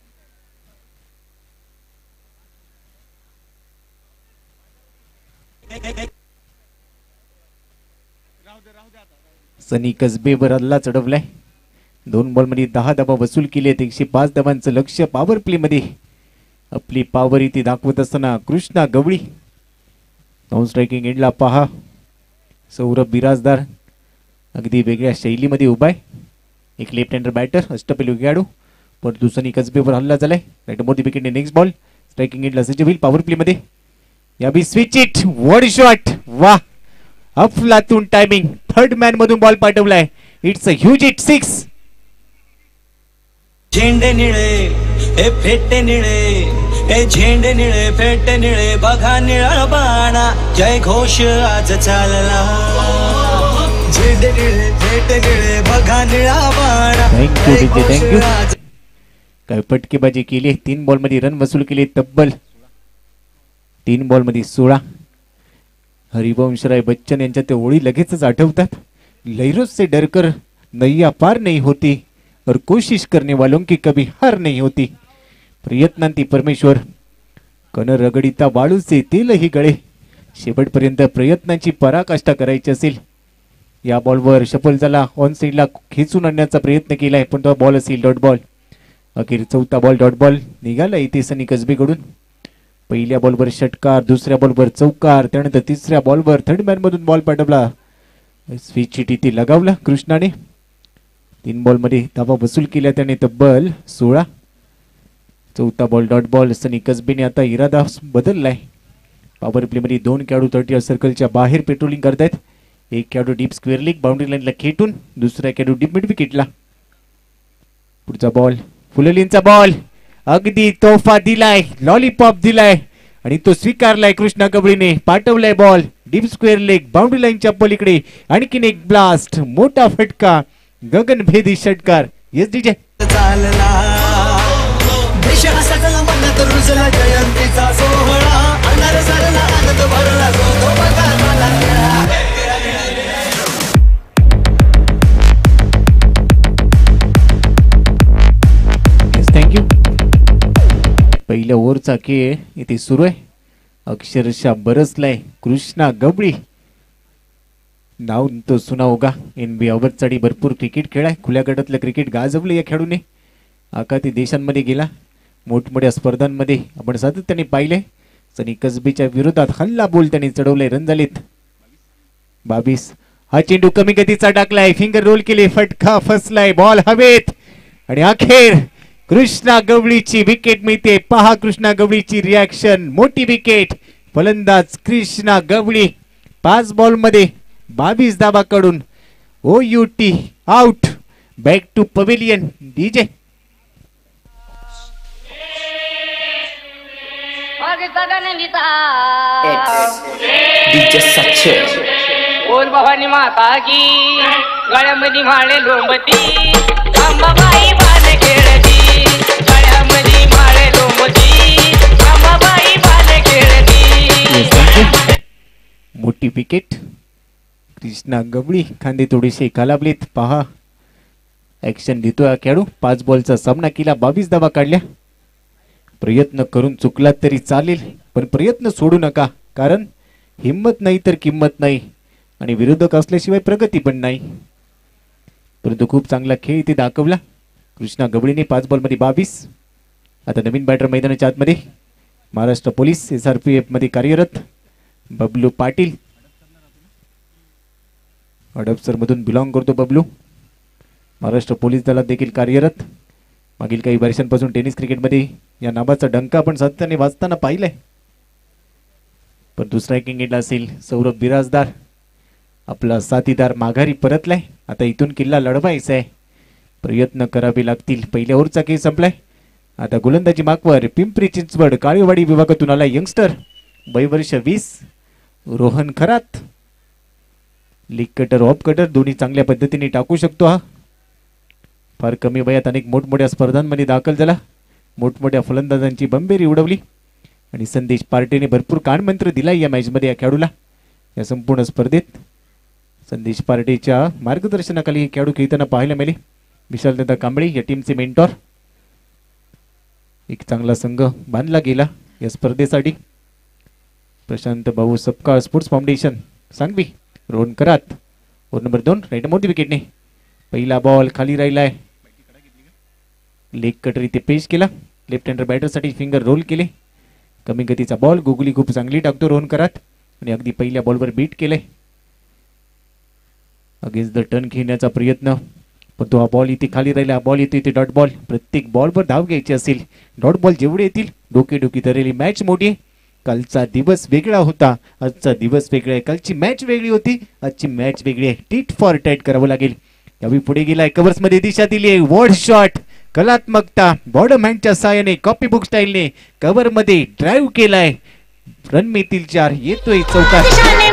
सनी कसबेवर हल्ला चढवलाय. दोन बॉल मध्ये दहा धावा वसूल केलेत. एकशे पाच धावांचं लक्ष. पॉवर प्ले मध्ये आपली पॉवर इथे दाखवत असताना कृष्णा गवळी. नॉन स्ट्रायकिंग एंडला पहा सौरभ बिराजदार अगदी वेगळ्या शैलीमध्ये उभा आहे. एक लेफ्ट हँडर बॅटर अष्टपैलू खेळाडू. परंतु सनी कसबेवर हल्ला झालाय. राईट मोदी विकेटने नेक्स्ट बॉल स्ट्रायकिंग एंडला सज्ज होईल पॉवर प्ले मध्ये. याबी स्विच इट वन शॉट. वाह अफलातून टायमिंग. थर्ड मॅन मधून बॉल पाठवलाय. It's a huge it six. झेंडे निळे हे फेटे निळे हे झेंडे निळे फेटे निळे बघा निळा बाणा जय घोष आज चालला. झेंडे निळे फेटे निळे बघा निळा बाणा. Thank you DJ thank you. काय फटकेबाजी केली. तीन बॉल मध्ये रन वसूल केले. तब्बल तीन बॉल मध्ये सोळा. हरिवंशराय बच्चन यांच्या त्या ओळी लगेचच आठवतात. लहरों से डरकर नैया पार नहीं होती और कोशिश करने वालों की कभी हार नहीं होती. प्रयत्नांती परमेश्वर कण रगडिता वाळू से तेल ही गळे शेवटपर्यंत प्रयत्नांची पराकाष्ठा करायची असेल. या बॉलवर शफल झाला, ऑन साईडला खेचून आणण्याचा प्रयत्न केलाय पण तो बॉल असेल डॉट बॉल. अखेर चौथा बॉल डॉट बॉल निघाला इथे सनी कसबेकडून. पहिल्या बॉलवर षटकार, दुसऱ्या बॉलवर चौकार, त्यानंतर तिसऱ्या बॉलवर थर्ड मॅन मधून बॉल पाठवला. स्विच चिटी ती लगावला कृष्णाने. तीन बॉल मध्ये धावा वसूल केल्या त्याने तब्बल सोळा. चौथा बॉल डॉट बॉल. सनी कसबेने आता इरादा बदललाय. पॉवर प्ले मध्ये दोन खेळाडू थर्टी सर्कलच्या बाहेर पेट्रोलिंग करतायत. एक खेळाडू डीप स्क्वेअर लेग बाउंड्री लाईनला खेटून, दुसरा खेळाडू डीप मिड विकेटला. पुढचा बॉल फुललींचा बॉल, अगदी तोफा दिलाय, लॉलीपॉप दिलाय आणि तो स्वीकारलाय कृष्णा गवळीने. पाठवलाय ball deep square leg boundary लाईनच्या पलीकडे. आणखीन एक ब्लास्ट, मोठा फटका, गगनभेदी षटकार. येस डीजे चालला देश सगळा मनात रुजला जयंतीचा सोहळा. अंधार सरला आनंद भरला जो तो बघा मला. थँक्यू. पहिल्या ओव्हरचा खेळ इथे सुरू आहे. अक्षरशः बरसलाय कृष्णा गवळी. नाव तो सुना होगा. एन बी अवरचाडी भरपूर क्रिकेट खेळाय. खुल्या गटातलं क्रिकेट गाजवलं या खेळाडूने. आखाती देशांमध्ये गेला, मोठमोठ्या स्पर्धांमध्ये आपण सातत्याने पाहिले. सनी कसबेच्या विरोधात हल्ला बोल त्याने चढवलाय. रन झालेत बावीस. हा चेंडू कमी गतीचा टाकलाय, फिंगर रोल केले, फटका फसलाय, बॉल हवेत आणि अखेर कृष्णा गवळीची विकेट मिळते. पहा कृष्णा गवळीची रिॲक्शन. मोठी विकेट. फलंदाज कृष्णा गवळी पाच बॉल मध्ये बावीस धावा कडून O U T out. Back to pavilion. DJ DJ सच्चे बोल भवानी माता की गळ्यामध्ये माळे लोंबती. अंबाबाई बाल खेळती, गळ्यामध्ये माळे लोंबती. अंबाबाई बाल खेळती. मोठी विकेट. कृष्णा गवळी खांदे थोडेसे खालावलेत. पहा ऍक्शन देतोय हा खेळाडू. पाच बॉलचा सामना केला, बावीस धावा काढल्या. प्रयत्न करून चुकलात तरी चालेल पण प्रयत्न सोडू नका, कारण हिम्मत नाही तर किंमत नाही आणि विरोधक असल्याशिवाय प्रगती पण नाही. परंतु खूप चांगला खेळ इथे दाखवला कृष्णा गवळीने. पाच बॉल मध्ये बावीस. आता नवीन बॅटर मैदानाच्या आतमध्ये Maharashtra police S R P F मध्ये कार्यरत बबलू पाटील. हडपसर मधून बिलॉंग करतो बबलू. महाराष्ट्र पोलीस दलात देखील कार्यरत. मागील काही वर्षांपासून टेनिस क्रिकेटमध्ये या नावाचा डंका आपण सातत्याने वाचताना पाहिलाय. पण स्ट्रायकिंग एंडला असेल सौरभ बिराजदार. आपला साथीदार माघारी परतलाय. आता इथून किल्ला लढवायचा आहे, प्रयत्न करावे लागतील. पहिल्या ओव्हरचा खेळ संपलाय. आता गोलंदाजी मागवर पिंपरी चिंचवड काळेवाडी विभागातून आला यंगस्टर, वय वर्ष वीस, Rohan Kharat. Leg cutter off cutter दोन्ही चांगल्या पद्धतीने टाकू शकतो. हा फार कमी वयात अनेक मोठमोठ्या स्पर्धांमध्ये दाखल झाला. मोठमोठ्या फलंदाजांची बंबेरी उडवली आणि संदेश पार्टीने भरपूर कानमंत्र दिलाय या मॅचमध्ये या खेळाडूला. या संपूर्ण स्पर्धेत संदेश पार्टीच्या मार्गदर्शनाखाली हे खेळाडू खेळताना पाहायला मिळाले. विशालदादा कांबळे या टीमचे मेंटॉर. एक चांगला संघ बांधला गेला या स्पर्धेसाठी. प्रशांत भाऊ Sapkal sports foundation Sangvi. Rohan Kharat over number दोन राईट मोठी विकेटने. पहिला बॉल खाली राहिलाय. लेग कटर इथे पेश केला. लेफ्ट हँडर बॅटरसाठी फिंगर रोल केले. कमी गतीचा बॉल गुगली खूप चांगली टाकतो रोहन करात आणि अगदी पहिल्या बॉलवर बीट केले. अगेन्स्ट द टर्न खेळण्याचा प्रयत्न पण तो हा बॉल इथे खाली राहिला. बॉल येतो इथे डॉट बॉल. प्रत्येक बॉलवर धाव घ्यायची असेल. डॉट बॉल जेवढे येतील डोके डोकी धरलेली मॅच मोठी आहे. कालचा दिवस वेगळा होता, आजचा दिवस वेगळा आहे. कालची मॅच वेगळी होती, आजची मॅच वेगळी आहे. टीट फॉर टाईट करावं लागेल. यावेळी पुढे गेलाय, कव्हर्स मध्ये दिशा दिली आहे. वर्ड शॉट, कलात्मकता, बॉर्डर हँडच्या साहाय्याने कॉपी बुक स्टाईलने कव्हर मध्ये ड्राईव्ह केलाय. रन मिळतील चार. येतोय चौकार.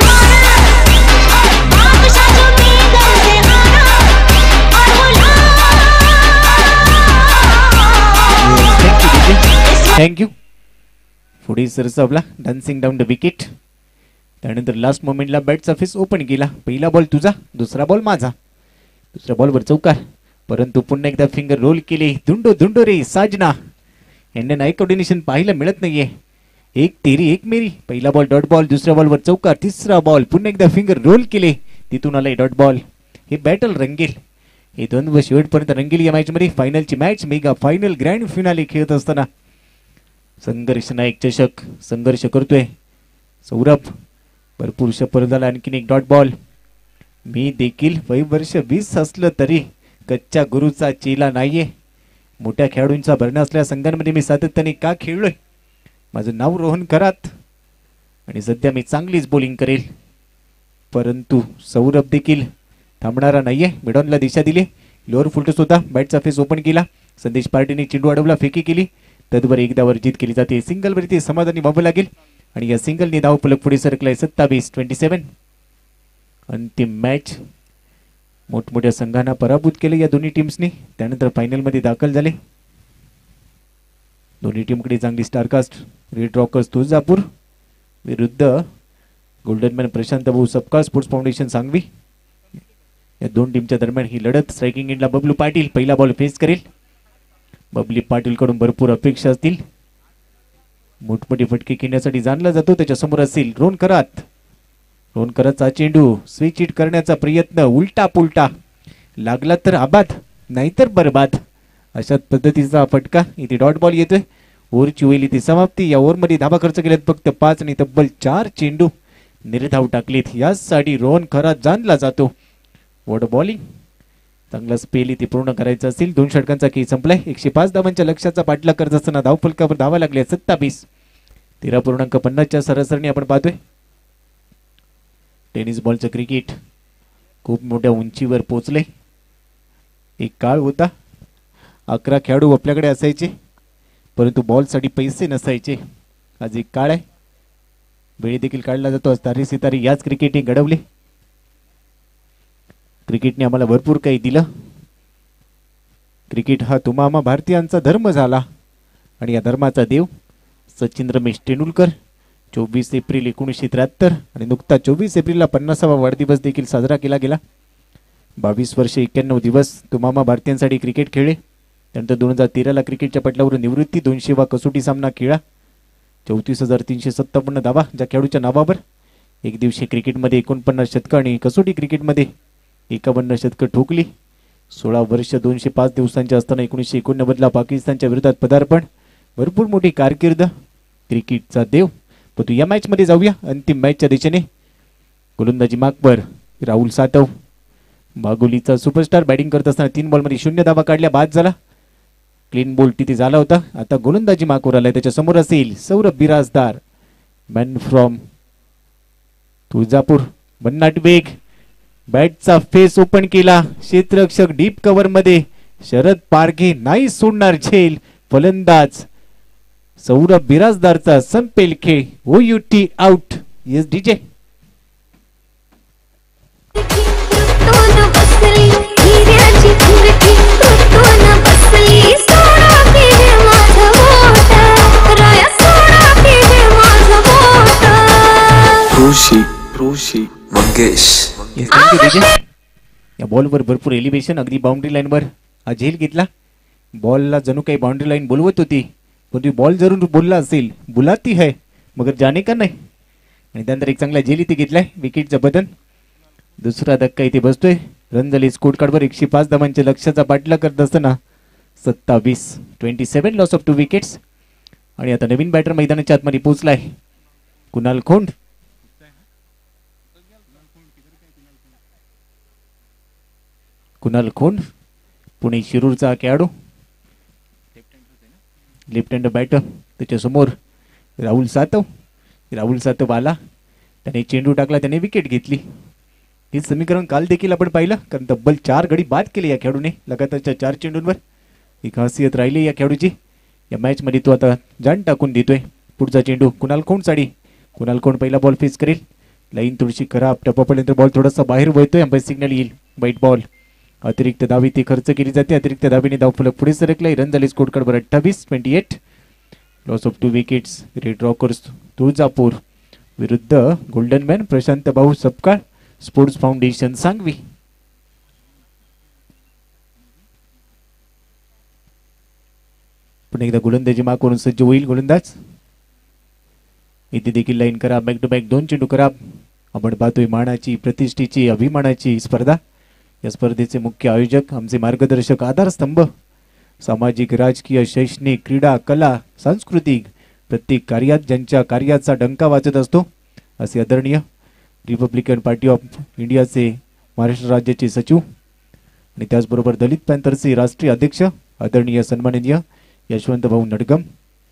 थँक्यू. पुढे सरसावला डान्सिंग डाऊन द विकेट. त्यानंतर लास्ट मोमेंटला बॅटचा फेस ओपन केला. पहिला बॉल तुझा, दुसरा बॉल माझा. दुसऱ्या बॉलवर चौकार, परंतु पुन्हा एकदा फिंगर रोल केले. धुंडो धुंडो रे साजना. यांना नाही कॉर्डिनेशन पाहायला मिळत नाहीये. एक तेरी एक मेरी. पहिला बॉल डॉट बॉल, दुसऱ्या बॉलवर चौकार, तिसरा बॉल पुन्हा एकदा फिंगर रोल केले, तिथून आलाय डॉट बॉल. हे बॅटल रंगेल, हे द्वंद्व शेवटपर्यंत रंगेल. या मॅच मध्ये फायनलची match, mega final grand finale खेळत असताना संघर्ष नायक चषक संघर्ष करतोय सौरभ. भरपूर शपर झाला, आणखीन एक डॉट बॉल. मी देखील वय वर्ष वीस असलं तरी कच्च्या गुरुचा चेला नाहीये. मोठ्या खेळाडूंचा भरणा असलेल्या संघांमध्ये मी सातत्याने का खेळलोय. माझं नाव रोहन करात आणि सध्या मी चांगलीच बॉलिंग करेल. परंतु सौरभ देखील थांबणारा नाहीये. मिडॉनला दिशा दिली, लोअर फुलटस होता, बॅटचा फेस ओपन केला. संदेश पार्टीने चेंडू अडवला, फेकी केली, तद्वर एकदावर जीत केली जाते. सिंगलवरती समाधानी व्हावं लागेल आणि या सिंगलने धाव फलक पुढे सरकलाय सत्तावीस ट्वेंटी सेवन. अंतिम मॅच, मोठमोठ्या संघांना पराभूत केले या दोन्ही टीम्सनी, त्यानंतर फायनलमध्ये दाखल झाले. दोन्ही टीमकडे चांगली स्टारकास्ट. रेड रॉकर्स तुळजापूर विरुद्ध गोल्डन मॅन प्रशांत भाऊ सपकाळ स्पोर्ट्स फाउंडेशन सांगवी. या दोन टीमच्या दरम्यान ही लढत. स्ट्रायकिंग एंडला बबलू पाटील पहिला बॉल फेस करेल. बबली पाटील कडून भरपूर अपेक्षा असतील. मोठमोठे फटके खेळण्यासाठी जाणला जातो. त्याच्या समोर असेल रोहन करात. रोहन करातचा चेंडू स्विच हिट करण्याचा प्रयत्न, उलटा पुलटा, लागला तर आबाद नाहीतर बरबाद, अशा पद्धतीचा फटका. इथे डॉट बॉल येतोय. ओव्हरची होईल इथे समाप्ती. या ओव्हरमध्ये धाबा खर्च केल्यात फक्त पाच आणि तब्बल चार चेंडू निर्धाव टाकलेत. यासाठी रोहन खरात जाणला जातो. वॉट बॉलिंग, चांगला स्पेल इथे पूर्ण करायचा असेल. दोन षटकांचा खेळ संपलाय. एकशे पाच धावांच्या लक्ष्याचा पाठलाग करत असताना धाव फलकावर धावा लागल्या सत्तावीस. तेरा पूर्णांक पन्नासच्या सरासरीने आपण पाहतोय. टेनिस बॉलचं क्रिकेट खूप मोठ्या उंचीवर पोहोचले. एक काळ होता अकरा खेळाडू आपल्याकडे असायचे, परंतु बॉलसाठी पैसे नसायचे. आज एक काळ आहे, वेळ देखील काढला जातो. आज तारे सितारे याच क्रिकेटने घडवले. क्रिकेटने आम्हाला भरपूर काही दिलं. क्रिकेट हा तुम्हा भारतीयांचा धर्म झाला आणि या धर्माचा देव सचिन रमेश तेंडुलकर. चोवीस एप्रिल एकोणीसशे त्र्याहत्तर आणि नुकता चोवीस एप्रिलला पन्नासावा वाढदिवस देखील साजरा केला गेला. बावीस वर्ष एक्क्याण्णव दिवस तुम्हा भारतीयांसाठी क्रिकेट खेळले. त्यानंतर दोन हजार तेराला क्रिकेटच्या पटलावरून निवृत्ती. दोनशे वा कसोटी सामना खेळा. चौतीस हजार तीनशे सत्तावन्न धावा ज्या खेळाडूच्या नावावर. एक दिवशी क्रिकेटमध्ये एकोणपन्नास शतकं आणि कसोटी क्रिकेटमध्ये एकावन्न शतकं ठोकली. सोळा वर्ष दोनशे पाच दिवसांच्या असताना एकोणीसशे एकोणनव्वदला पाकिस्तानच्या विरोधात पदार्पण. भरपूर मोठी कारकीर्द. क्रिकेटचा देव. परंतु या मॅचमध्ये जाऊया अंतिम मॅचच्या दिशेने. गोलंदाजी मार्कवर राहुल सातव, मागोलीचा सुपरस्टार. बॅटिंग करत असताना तीन बॉलमध्ये शून्य धावा काढल्या, बाद झाला. क्लीन बोल्ड तिथे झाला होता. आता गोलंदाजी मार्कवर आलाय. त्याच्या समोर असेल सौरभ बिराजदार, मॅन फ्रॉम तुळजापूर. भन्नाट वेग, बॅटचा फेस ओपन केला. क्षेत्ररक्षक डीप कव्हर मध्ये. शरद पारघे नाही सोडणार झेल. फलंदाज सौरभ बिराजदारचा संपेल खेळ. O U T out. Yes DJ. Rishi Rishi Mangesh. या बॉलवर भरपूर एलिव्हेशन. अगदी बाउंड्री लाईनवर हा झेल घेतला. बॉलला जणू काही बाउंड्री लाईन बोलवत होती, पण बॉल जरूर बोलला असेल बुलाती है मगर जाने का नाही. आणि त्यानंतर एक चांगला झेल इथे घेतलाय. विकेटचं बदन. दुसरा धक्का इथे बसतोय. रन झाले स्कोर कार्डवर. एकशे पाच धावांच्या लक्ष्याचा पाठलाग करत असताना सत्तावीस twenty seven loss of two wickets. आणि आता नवीन बॅटर मैदानाच्या आतमध्ये पोहोचलाय कुणाल खोंड. कुणाल खोंड पुणे शिरूरचा खेळाडू, लेफ्ट हँड बॅटर. त्याच्यासमोर राहुल सातव. राहुल सातव आला, त्याने चेंडू टाकला, त्याने विकेट घेतली. हे समीकरण काल देखील आपण पाहिलं, कारण तब्बल चार गडी बाद केले या खेळाडूने लगातारच्या चार चेंडूंवर. ही खासियत राहिली या खेळाडूची. या मॅच मध्ये तो आता जाण टाकून देतोय. पुढचा चेंडू कुणाल खोंड साठी. कुणाल खोंड पहिला बॉल फेस करेल. लाईन थोडीशी खराब. टप्पापर्यंत बॉल थोडासा बाहेर वळतोय. अंपायर सिग्नल येईल वाईट बॉल. अतिरिक्त धाव इथे खर्च केली जाते. अतिरिक्त धावेने धाव फलक पुढे सरकलाय. रन झाले स्कोर कार्डवर अठ्ठावीस twenty eight. Loss of two wickets. Red rockers Tuljapur विरुद्ध गोल्डन मॅन प्रशांत भाऊ सपकाळ स्पोर्ट्स फाउंडेशन सांगवी. पुन्हा एकदा गोलंदाजी मार्कवरून सज्ज होईल गोलंदाज. इथे देखील लाईन करा, बॅक टू बॅक दोन चेंडू करा. आपण पाहतोय मानाची, प्रतिष्ठेची, अभिमानाची स्पर्धा. या स्पर्धेचे मुख्य आयोजक, आमचे मार्गदर्शक, आधारस्तंभ, सामाजिक, राजकीय, शैक्षणिक, क्रीडा, कला, सांस्कृतिक प्रत्येक कार्यात ज्यांच्या कार्याचा डंका वाजत असतो असे आदरणीय रिपब्लिकन पार्टी ऑफ इंडियाचे महाराष्ट्र राज्याचे सचिव आणि त्याचबरोबर दलित पॅंथरचे राष्ट्रीय अध्यक्ष आदरणीय सन्माननीय यशवंत भाऊ नडगम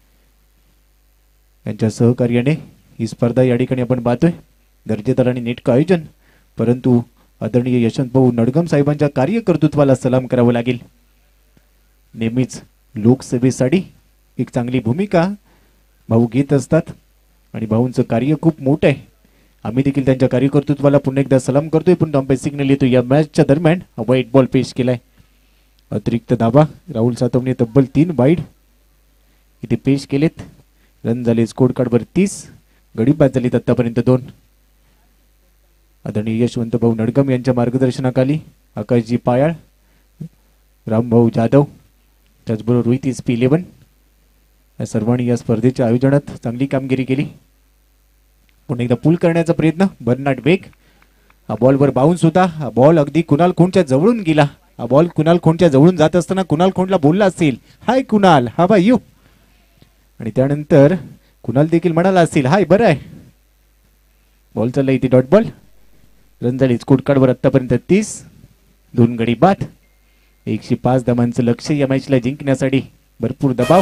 यांच्या सहकार्याने ही स्पर्धा या ठिकाणी आपण पाहतोय. दर्जेदार आणि नेटकं आयोजन, परंतु आदरणीय यशवंत भाऊ नडगम साहेबांच्या कार्यकर्तृत्वाला सलाम करावं लागेल. नेहमीच लोकसेवेसाठी एक चांगली भूमिका भाऊ घेत असतात आणि भाऊंचं कार्य खूप मोठं आहे. आम्ही देखील त्यांच्या कार्यकर्तृत्वाला पुन्हा एकदा सलाम करतोय. पण अंपायर सिग्नल येतो. या मॅचच्या दरम्यान वाईट बॉल पेश केलाय. अतिरिक्त धाबा राहुल सातवने तब्बल तीन वाईड इथे पेश केलेत. रन झाले स्कोर कार्डवर तीस, गडी बाद झालीत आतापर्यंत दोन. आदरणीय यशवंत भाऊ नडगम यांच्या मार्गदर्शनाखाली आकाशजी पायाळ, रामभाऊ जाधव, त्याचबरोबर रोहित एस पी इलेव्हन या सर्वांनी या स्पर्धेच्या आयोजनात चांगली कामगिरी केली. पुन्हा एकदा पूल करण्याचा प्रयत्न, बर्नाड बेग. हा बॉलवर बाउन्स होता. हा बॉल अगदी कुणाल खोंडच्या जवळून गेला. हा बॉल कुणाल खोंडच्या जवळून जात असताना कुणाल खोंडला बोलला असेल, हाय कुणाल, हा बाय यू, आणि त्यानंतर कुणाल देखील म्हणाला असेल, हाय बरं आहे. बॉल चालला इथे डॉट बॉल. रन झाली स्कोर कार्डवर आतापर्यंत तीस, दोन गडी बाद. एकशे पाच धावांचं लक्ष या मॅचला जिंकण्यासाठी भरपूर दबाव.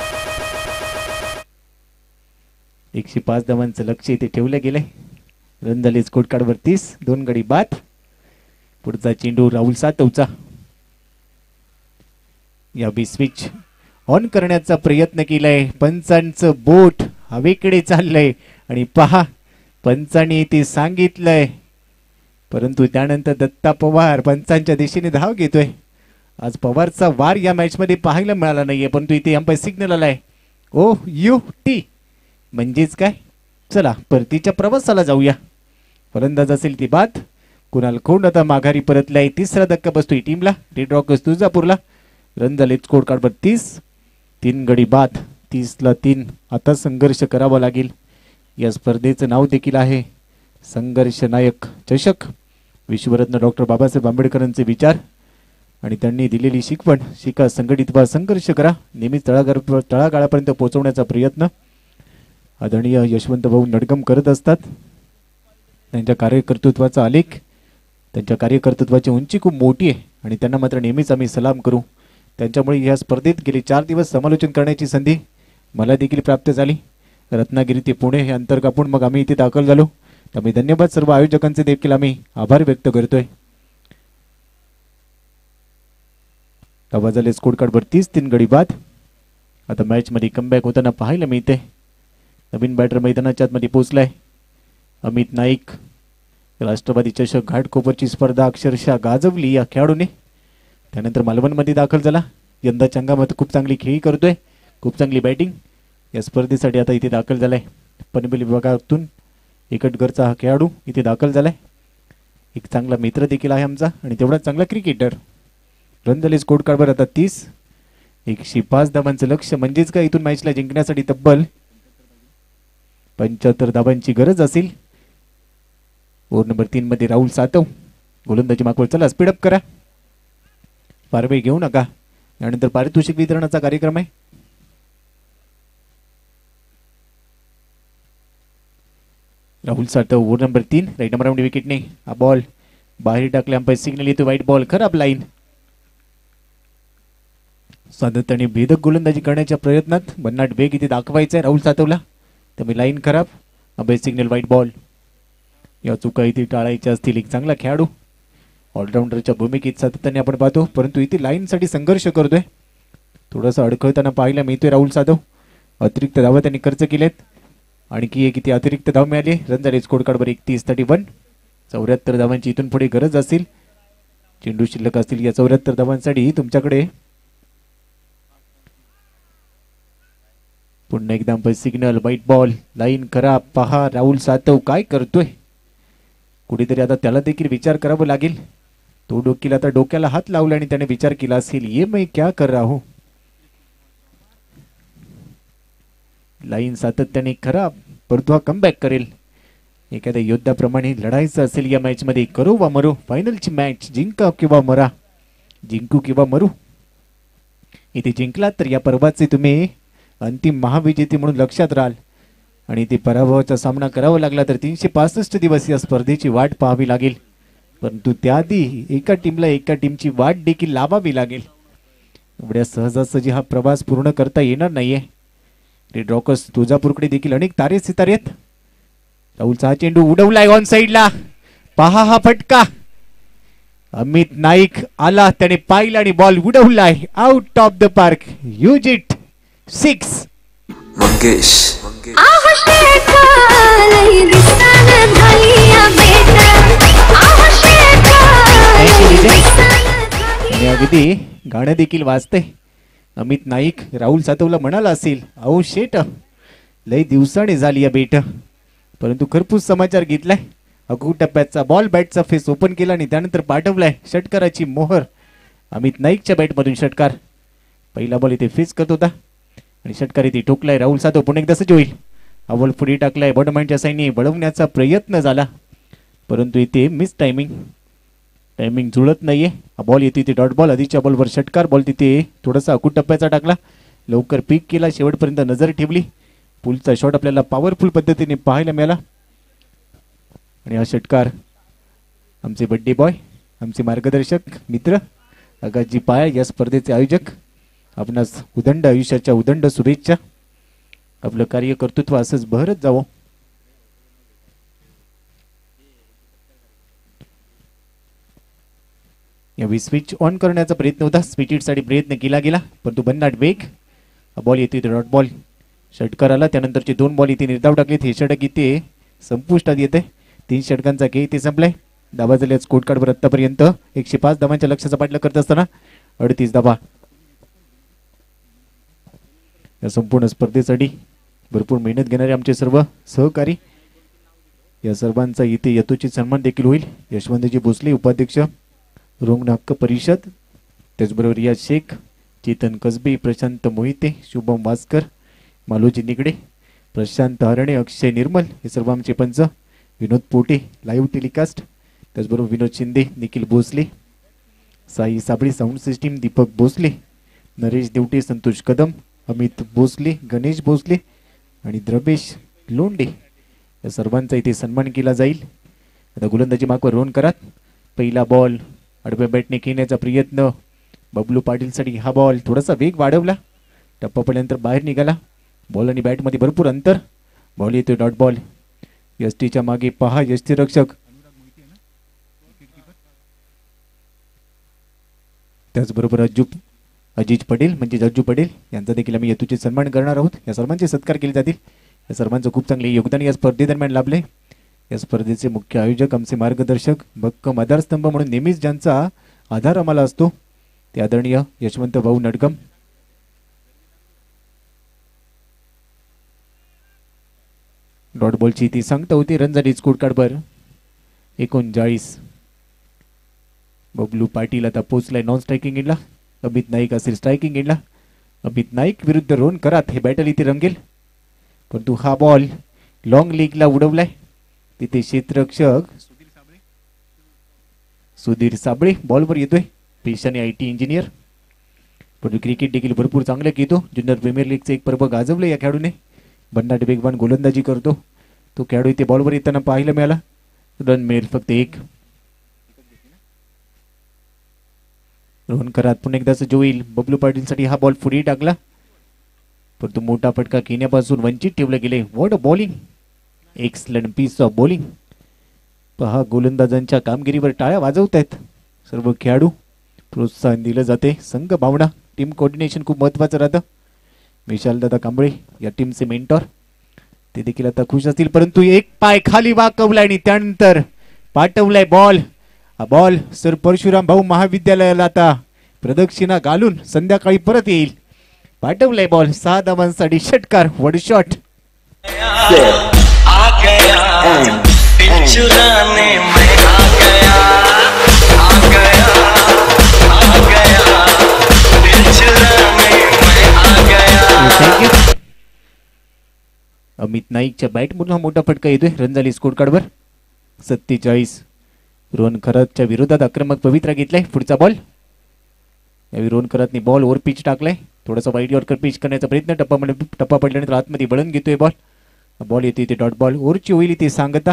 एकशे पाच धावांचं लक्ष इथे ठेवलं गेलंय. रन झाले स्कोर कार्डवर तीस, दोन गडी बाद. पुढचा चेंडू राहुल सातवचा. या बी स्विच ऑन करण्याचा प्रयत्न केलाय. पंचांचं बोट हवेकडे चाललंय आणि पहा पंचांनी ते सांगितलंय, परंतु त्यानंतर दत्ता पवार पंचांच्या दिशेने धाव घेतोय. आज पवारचा वार या मॅच मध्ये पाहायला मिळाला नाहीये, परंतु इथे अंपायर सिग्नल आलाय ओ यू टी, म्हणजेच काय, चला परतीच्या प्रवासाला जाऊया. फलंदाज असेल ती बाद. कुणाल खोंड आता माघारी परतलाय. तिसरा धक्का बसतोय टीमला. रेड रॉकर्स तुळजापूरला. रन झाले स्कोर कार्डवर तीस, तीन गडी बाद. तीस ला तीन. आता संघर्ष करावा लागेल. या स्पर्धेचं नाव देखील आहे संघर्ष नायक चषक. विश्वरत्न डॉक्टर बाबासाहेब आंबेडकरांचे विचार आणि त्यांनी दिलेली शिकवण, शिका, संघटित व्हा, संघर्ष करा, नेहमीच तळागाळ तळागाळापर्यंत पोहोचवण्याचा प्रयत्न आदरणीय यशवंत भाऊ नडगम करत असतात. त्यांच्या कार्यकर्तृत्वाचा आलेख, त्यांच्या कार्यकर्तृत्वाची उंची खूप मोठी आहे आणि त्यांना मात्र नेहमीच आम्ही सलाम करू. त्यांच्यामुळे या स्पर्धेत गेले चार दिवस समालोचन करण्याची संधी मला देखील प्राप्त झाली. रत्नागिरी ते पुणे हे अंतर कापून मग आम्ही इथे दाखल झालो. त्यामुळे धन्यवाद सर्व आयोजकांचे देखील आम्ही आभार व्यक्त करतोय. धावा झाले स्कोर कार्डवर तीस, तीन गडी बाद. आता मॅच मध्ये कमबॅक होताना पाहायला मिळते. नवीन बॅटर मैदानाच्या आतमध्ये पोहोचलाय अमित नाईक. राष्ट्रवादी चषक घाटकोपरची स्पर्धा अक्षरशः गाजवली या खेळाडूने. त्यानंतर मालवणमध्ये दाखल झाला. यंदाच्या अंगामध्ये खूप चांगली खेळी करतोय, खूप चांगली बॅटिंग. या स्पर्धेसाठी आता इथे दाखल झालाय. पनवेल विभागातून एकटगरचा हा खेळाडू इथे दाखल झालाय. एक चांगला मित्र देखील आहे आमचा आणि तेवढाच चांगला क्रिकेटर. रन झाले स्कोर कार्डवर आता तीस, एकशे पाच धावांचं लक्ष, म्हणजेच काय इथून मॅचला जिंकण्यासाठी तब्बल पंच्याहत्तर धावांची गरज असेल. ओव्हर नंबर तीन मध्ये राहुल सातव गोलंदाजी मागवळ. चला स्पीडअप करा, फार वेळ घेऊ नका. यानंतर पारितोषिक वितरणाचा कार्यक्रम आहे. राहुल सातव ओव्हर नंबर तीन, राईट नंबर राऊंड विकेटने हा बॉल बाहेर टाकले. अंपायर सिग्नल येतो वाईट बॉल. खराब लाईन. सातत्याने भेदक गोलंदाजी करण्याच्या प्रयत्नात बन्नाट बेग इथे दाखवायचा आहे राहुल सातवला. त्यामुळे लाईन खराब. Umpire signal wide ball. या चुका इथे टाळायच्या असतील. एक चांगला खेळाडू ऑलराऊंडरच्या भूमिकेत सातत्याने आपण पाहतो, परंतु इथे लाईनसाठी संघर्ष करतोय. थोडासा अडखळताना पाहायला मिळतोय राहुल सातव. अतिरिक्त धावा त्यांनी खर्च केलेत. आणखी एक इथे अतिरिक्त धाव मिळाली. रन झाले स्कोर कार्डवर एकतीस, थर्टी वन. चौऱ्याहत्तर धावांची इथून पुढे गरज असेल. चेंडू शिल्लक असतील या चौऱ्याहत्तर धावांसाठी तुमच्याकडे. पुन्हा एकदा umpire signal wide ball. Line खराब. पहा राहुल सातव काय करतोय. कुठेतरी आता त्याला देखील विचार करावा लागेल. तो डोकीला आता डोक्याला हात लावला आणि त्याने विचार केला असेल, ये मैं क्या कर रहा हूं. लाईन सातत्याने खराब, परंतु हा कमबॅक करेल. एखाद्या योद्धाप्रमाणे लढायचं असेल या मॅच मध्ये. करो वा मरो, फायनलची मॅच. जिंका किंवा मरा, जिंकू किंवा मरू. इथे जिंकलात तर या पर्वाचे तुम्ही अंतिम महाविजेते म्हणून लक्षात राहाल, आणि ते पराभवाचा सामना करावा लागला तर तीनशे पासष्ट दिवस या स्पर्धेची वाट पाहावी लागेल. परंतु त्याआधी एका टीमला एका टीमची वाट देखील लावावी लागेल. एवढ्या सहजासहजी हा प्रवास पूर्ण करता येणार नाहीये. रेड रॉकर्स तुळजापूरकडे देखील अनेक तारे सितारे आहेत. राहुलचा हा चेंडू उडवलाय ऑन साइडला. पहा हा फटका. अमित नाईक आला, त्याने पाहिला आणि बॉल उडवलाय out of the park. Use it. Six. Mangesh आणि अगदी गाणं देखील वाजते. अमित नाईक राहुल सातवला म्हणाला असेल, अहो शेट लय दिवसाने झाली या बेट. परंतु खरपूस समाचार घेतलाय. अगू टप्प्याचा बॉल बॅटचा फेस ओपन केला आणि त्यानंतर पाठवलाय षटकाराची मोहर. अमित नाईकच्या बॅटमधून षटकार. पहिला बॉल इथे फेस करत होता आणि षटकार इथे ठोकलाय. राहुल सातव पुन्हा एकदा सज्ज होईल. हा बॉल पुढे टाकलाय. बॉटमॅनच्या साईडने बळवण्याचा प्रयत्न झाला, परंतु इथे मिस टायमिंग. टायमिंग जुळत नाहीये. हा बॉल येते तिथे डॉट बॉल. आधीच्या बॉलवर षटकार. बॉल तिथे थोडासा अकूट टप्प्याचा टाकला. लवकर पीक केला, शेवटपर्यंत नजर ठेवली. पुलचा शॉट आपल्याला पॉवरफुल पद्धतीने पाहायला मिळाला. आणि हा षटकार आमचे बड्डे बॉय, आमचे मार्गदर्शक मित्र आगाजी पाया या स्पर्धेचे आयोजक, आपणास उदंड आयुष्याच्या उदंड शुभेच्छा. आपलं कार्य कर्तृत्व असंच बहरत जावं. यावेळी स्विच ऑन करण्याचा प्रयत्न होता. स्विचिटसाठी प्रयत्न केला गेला, परंतु भन्नाट वेग. हा बॉल येतो इथे डॉट बॉल. षटकार आला. त्यानंतरचे दोन बॉल इथे निर्धाव टाकलेत. हे षटक इथे संपुष्टात येते. तीन षटकांचा खेळ इथे संपलाय. धावा झाल्या स्कोर कार्डवर आतापर्यंत एकशे पाच धावांच्या लक्ष्याचा पाठलाग करत असताना अडतीस धावा. या संपूर्ण स्पर्धेसाठी भरपूर मेहनत घेणारे आमचे सर्व सहकारी, या सर्वांचा इथे यथोचित सन्मान देखील होईल. यशवंतजी भोसले उपाध्यक्ष रुग्ण हक्क परिषद, त्याचबरोबर रियाज शेख, चेतन कसबे, प्रशांत मोहिते, शुभम वास्कर, मालोजी निगडे, प्रशांत हरणे, अक्षय निर्मल हे सर्व आमचे पंच. विनोद पोटे लाईव्ह टेलिकास्ट, त्याचबरोबर विनोद शिंदे, निखिल भोसले, साई साबळे साऊंड सिस्टीम, दीपक भोसले, नरेश देवटे, संतोष कदम, अमित भोसले, गणेश भोसले आणि द्रवेश लोंडे या सर्वांचा इथे सन्मान केला जाईल. आता गोलंदाजी मागवर रोहन करात. पहिला बॉल आडव्या बॅटने खेळण्याचा प्रयत्न. बबलू पाटीलसाठी हा बॉल थोडासा वेग वाढवला. टप्पा पडल्यानंतर बाहेर निघाला. बॉल आणि बॅटमध्ये भरपूर अंतर. बॉल येतोय डॉट बॉल. यष्टीच्या मागे पहा यष्टीरक्षक, त्याचबरोबर अज्जू अजिज पटेल म्हणजे अज्जू पटेल यांचा देखील आम्ही यथोचित सन्मान करणार आहोत. या सर्वांचे सत्कार केले जातील. या सर्वांचं खूप चांगले योगदान या स्पर्धेदरम्यान लाभले. या स्पर्धेचे मुख्य आयोजक, आमचे मार्गदर्शक, भक्कम आधारस्तंभ म्हणून नेहमीच ज्यांचा आधार आम्हाला असतो ते आदरणीय यशवंत भाऊ नडगम. डॉट बॉलची ती सांगता होती. रन झाली स्कोर कार्डवर एकोणचाळीस. बबलू पाटील आता पोचलाय नॉन स्ट्रायकिंग एंडला. अमित नाईक असेल स्ट्रायकिंग एंडला. अमित नाईक विरुद्ध रोहन करात हे बॅटल इथे रंगेल. परंतु हा बॉल लॉंग लेगला उडवलाय. तिथे क्षेत्ररक्षक सुधीर साबळे बॉलवर येतोय. पेशाने आय टी इंजिनियर. परंतु क्रिकेट देखील भरपूर चांगलं खेळतो. ज्युनियर प्रीमियर लीगचे एक पर्व गाजवलं या खेळाडूने. भन्नाट वेगवान गोलंदाजी करतो तो खेळाडू इथे बॉलवर येताना पाहायला मिळाला. रन मिळेल फक्त एक. रोहन करात पुन्हा एकदा सज्ज होईल. बबलू पाटीलसाठी हा बॉल पुढे टाकला, परंतु मोठा फटका खेळण्यापासून वंचित ठेवले गेले. What a bowling, excellent piece of bowling. पहा गोलंदाजांच्या कामगिरीवर टाळ्या वाजवत आहेत सर्व खेळाडू. प्रोत्साहन दिलं जाते. संघ भावना, टीम कोऑर्डिनेशन खूप महत्त्वाचं राहतं. विशालदादा कांबळे या टीमचे मेंटॉर, ते देखील आता खुश असतील. परंतु एक पाय खाली वाकवलाय आणि त्यानंतर पाठवलाय बॉल. हा बॉल सर परशुराम भाऊ महाविद्यालयाला आता प्रदक्षिणा घालून संध्याकाळी परत येईल. पाठवलाय बॉल. सहा धावांसाठी षटकार. One shot. आ गया दिल चुराने में आ गया आ गया आ गया दिल चुराने में आ गया. अमित नाईकच्या बॅटमधून हा मोठा फटका येतोय. रन झाली स्कोर कार्डवर सत्तेचाळीस. रोहन खरातच्या विरोधात आक्रमक पवित्रा घेतलाय. पुढचा बॉल यावेळी रोहन खरातने बॉल ओव्हर पिच टाकलाय. थोडासा वाईट यॉर्कर पिच करण्याचा प्रयत्न, टप्पामध्ये टप्पा पडल्यानंतर आतमध्ये वळण घेतोय बॉल. बॉल येते ते डॉट बॉल. ओव्हरची होईल ती सांगता.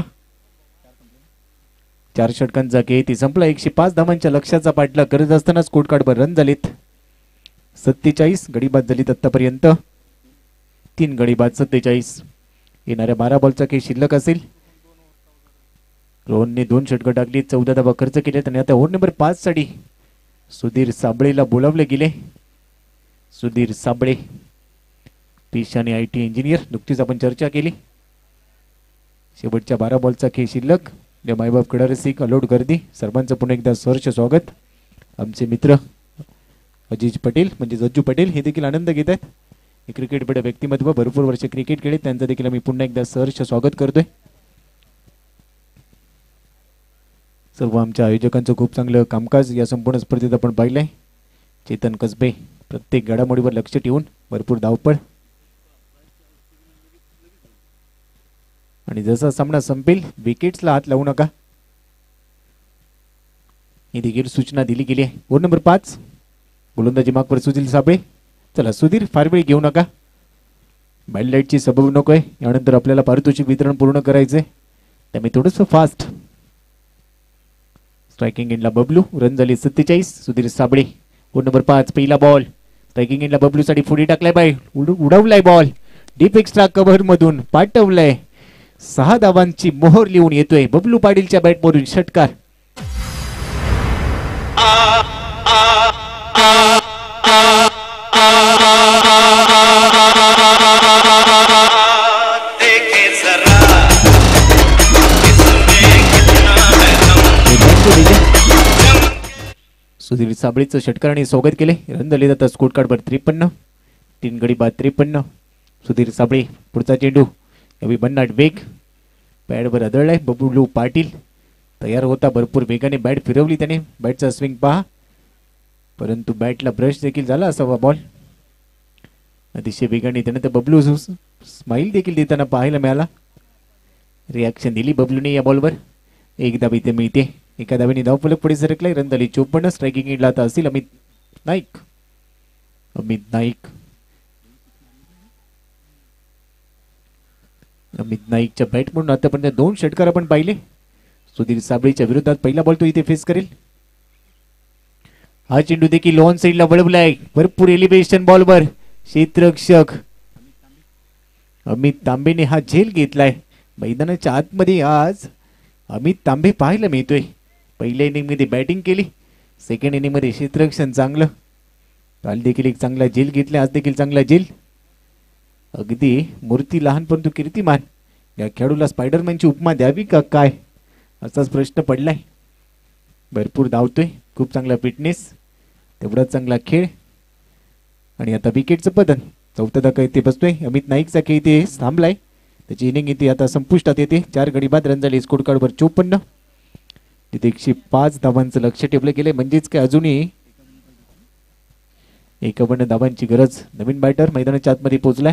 चार षटकांचा खेळ ती संपला. एकशे पाच धावांच्या लक्ष्याचा पाठलाग करत असताना स्कोर कार्डवर रन झालेत सत्तेचाळीस. गडीबाद झालीत आतापर्यंत तीन गडीबाद सत्तेचाळीस. येणाऱ्या बारा बॉलचा खेळ शिल्लक असेल. रोहनने दोन षटकं टाकली, चौदा धावा खर्च केल्यात आणि आता ओव्हर नंबर पाच साठी सुधीर साबळेला बोलावले गेले. सुधीर साबळे पेशाने आय टी इंजिनियर, नुकतीच आपण चर्चा केली. शेवटच्या बारा बॉलचा खेळ शिल्लक. मायबाप कडारसिक अलोट गर्दी सर्वांचं पुन्हा एकदा सहर्ष स्वागत. आमचे मित्र अजिज पटेल म्हणजे जज्जू पटेल हे देखील आनंद घेत आहेत. हे क्रिकेटपटू व्यक्तिमत्व, भरपूर वर्ष क्रिकेट खेळले, त्यांचं देखील आम्ही पुन्हा एकदा सहर्ष स्वागत करतोय. सर्व आमच्या आयोजकांचं खूप चांगलं कामकाज या संपूर्ण स्पर्धेत आपण पाहिलंय. चेतन कसबे प्रत्येक घडामोडीवर लक्ष ठेवून भरपूर धावपळ. आणि जसा सामना संपेल विकेट्सला हात लावू नका ही देखील सूचना दिली गेली आहे. ओव्हर नंबर पाच गोलंदाजी मागवर सुधीर साबळे. चला सुधीर, फार वेळ घेऊ नका, बॅडलाईटची सबब नकोय. यानंतर आपल्याला पारितोषिक वितरण पूर्ण करायचंय, त्यामुळे थोडंसं फास्ट. स्ट्रायकिंग एंडला बबलू. रन झाली सत्तेचाळीस. सुधीर साबळे ओव्हर नंबर पाच पहिला बॉल. स्ट्रायकिंग एंडला बबलू साठी पुढे टाकलाय बाय, उडवलाय बॉल डीप एक्स्ट्रा कव्हर मधून पाठवलाय. सहा धावांची मोहर लिहून येतोय बबलू पाटीलच्या बॅटमधून षटकार. सुधीर साबळेचं षटकाराने स्वागत केले. रन झाले जातात स्कोर कार्डवर त्रेपन्न. तीन गडी बाद त्रेपन्न. सुधीर साबळे पुढचा चेंडू. यावेळी भन्नाट वेग, बॅटवर आदळलाय. बबलू पाटील तयार होता, भरपूर वेगाने बॅट फिरवली त्याने. बॅटचा स्विंग पहा, परंतु बॅटला ब्रश देखील झाला असावा बॉल. अतिशय वेगाने त्यानंतर बबलू स्माइल देखील देताना पाहायला मिळाला. रिॲक्शन दिली बबलूने या बॉलवर. एक धाव इथे मिळते. एका धावेने धाव फलक पुढे सरकलाय. रन झाली चोपन्न. स्ट्रायकिंग एंडला आता असेल अमित नाईक. अमित नाईक अमित नाईकच्या बॅट म्हणून आतापर्यंत दोन षटकार आपण पाहिले. सुधीर साबळेच्या विरोधात पहिला बॉल तो इथे फेस करेल. हा चेंडू देखील लॉन साइडला वळवलाय, भरपूर एलिव्हेशन बॉलवर. क्षेत्ररक्षक अमित तांबेने हा झेल घेतलाय. मैदानाच्या आतमध्ये आज अमित तांबे पाहायला मिळतोय. पहिल्या इनिंग मध्ये बॅटिंग केली, सेकंड इनिंग मध्ये क्षेत्ररक्षण चांगलं. काल देखील एक चांगला झेल घेतला, आज देखील चांगला झेल. अगदी मूर्ती लहान परंतु कीर्तिमान. या खेळाडूला स्पायडरमॅनची उपमा द्यावी का काय असाच प्रश्न पडलाय. भरपूर धावतोय, खूप चांगला फिटनेस, तेवढाच चांगला खेळ. आणि आता विकेटचं पतन. चौथा धक्का इथे बसतोय. अमित नाईकचा खेळ इथे थांबलाय, त्याची इनिंग इथे आता संपुष्टात येते. चार गडी बाद. रन झाले स्कोर कार्डवर चोपन्न. तिथे एकशे पाच धावांचं लक्ष ठेवलं गेलंय, म्हणजेच काय अजूनही एकावन्न धावांची गरज. नवीन बॅटर मैदानाच्या आतमध्ये पोहोचलाय.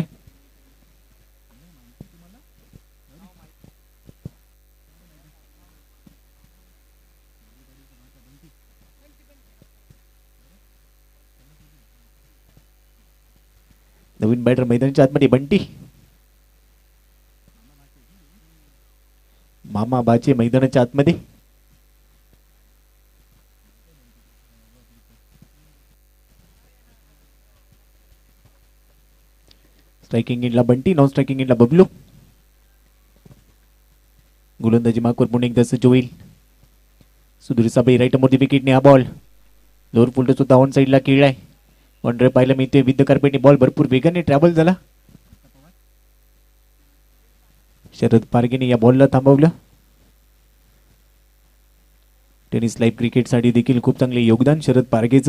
नवीन बॅटर मैदानाच्या आतमध्ये बंटी. मामा बाचे मैदानाच्या आतमध्ये. स्ट्रायकिंग एंडला बंटी, नॉन स्ट्रायकिंग एंडला बबलू. गोलंदाजी मागवर पुणे एकदा सज्ज होईल. सुधीर साबळे राईट मोठी विकेटने हा बॉल जोर फुलटो सुद्धा ऑन साईडला खेळलाय. वन ड्राइव्ह पाहायला मिळते. विद कार्पेटने बॉल भरपूर वेगाने ट्रॅव्हल झाला. शरद पारगेने या बॉलला थांबवलं. टेनिस लाईव्ह क्रिकेटसाठी देखील खूप चांगले योगदान शरद पारगेचं.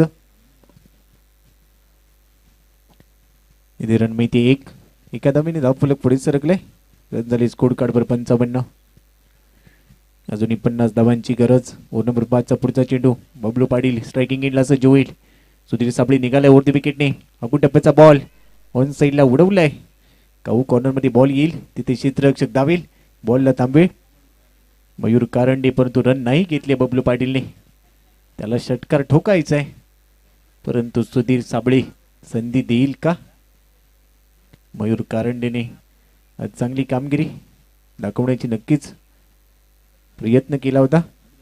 इथे रन मिळते एक. एका धावेने धाव फलक पुढे सरकले. रन झाले स्कोर कार्डवर पंचावन्न. अजूनही पन्नास धावांची गरज. ओव्हर नंबर पाचचा पुढचा चेंडू. बबलू पाटील स्ट्रायकिंग एंडला सज्ज होईल. सुधीर साबळे निघालाय वरती विकेटने. अगू टप्प्याचा बॉल ऑन साईडला उडवलाय. काऊ कॉर्नरमध्ये बॉल येईल तिथे क्षेत्ररक्षक धावेल, बॉलला थांबवेल मयूर कारंडे, परंतु रन नाही घेतले बबलू पाटीलने. त्याला षटकार ठोकायचा आहे, परंतु सुधीर साबळे संधी देईल का? मयूर कारंडेने आज चांगली कामगिरी दाखवण्याची नक्कीच प्रयत्न केला होता.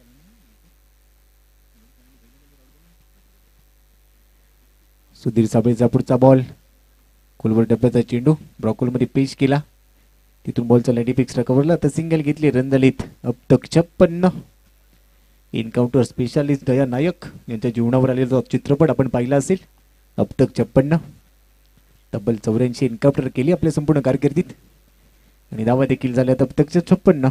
सुधीर साबळेचा पुढचा बॉल, खोलवर डब्याचा चेंडू ब्रॉकोलमध्ये पेश केला, तिथून बॉलचा लेडी एक्स्ट्रा कव्हरला तर सिंगल घेतली. रन दलित अब तक छप्पन्न. एन्काउंटर स्पेशालिस्ट दया नायक यांच्या जीवनावर आलेला चित्रपट आपण पाहिला असेल. अब तक छप्पन्न, तब्बल चौऱ्याऐंशी एन्काउंटर केली आपल्या संपूर्ण कारकिर्दीत आणि धावा देखील झाल्या अब तकच्या छप्पन्न.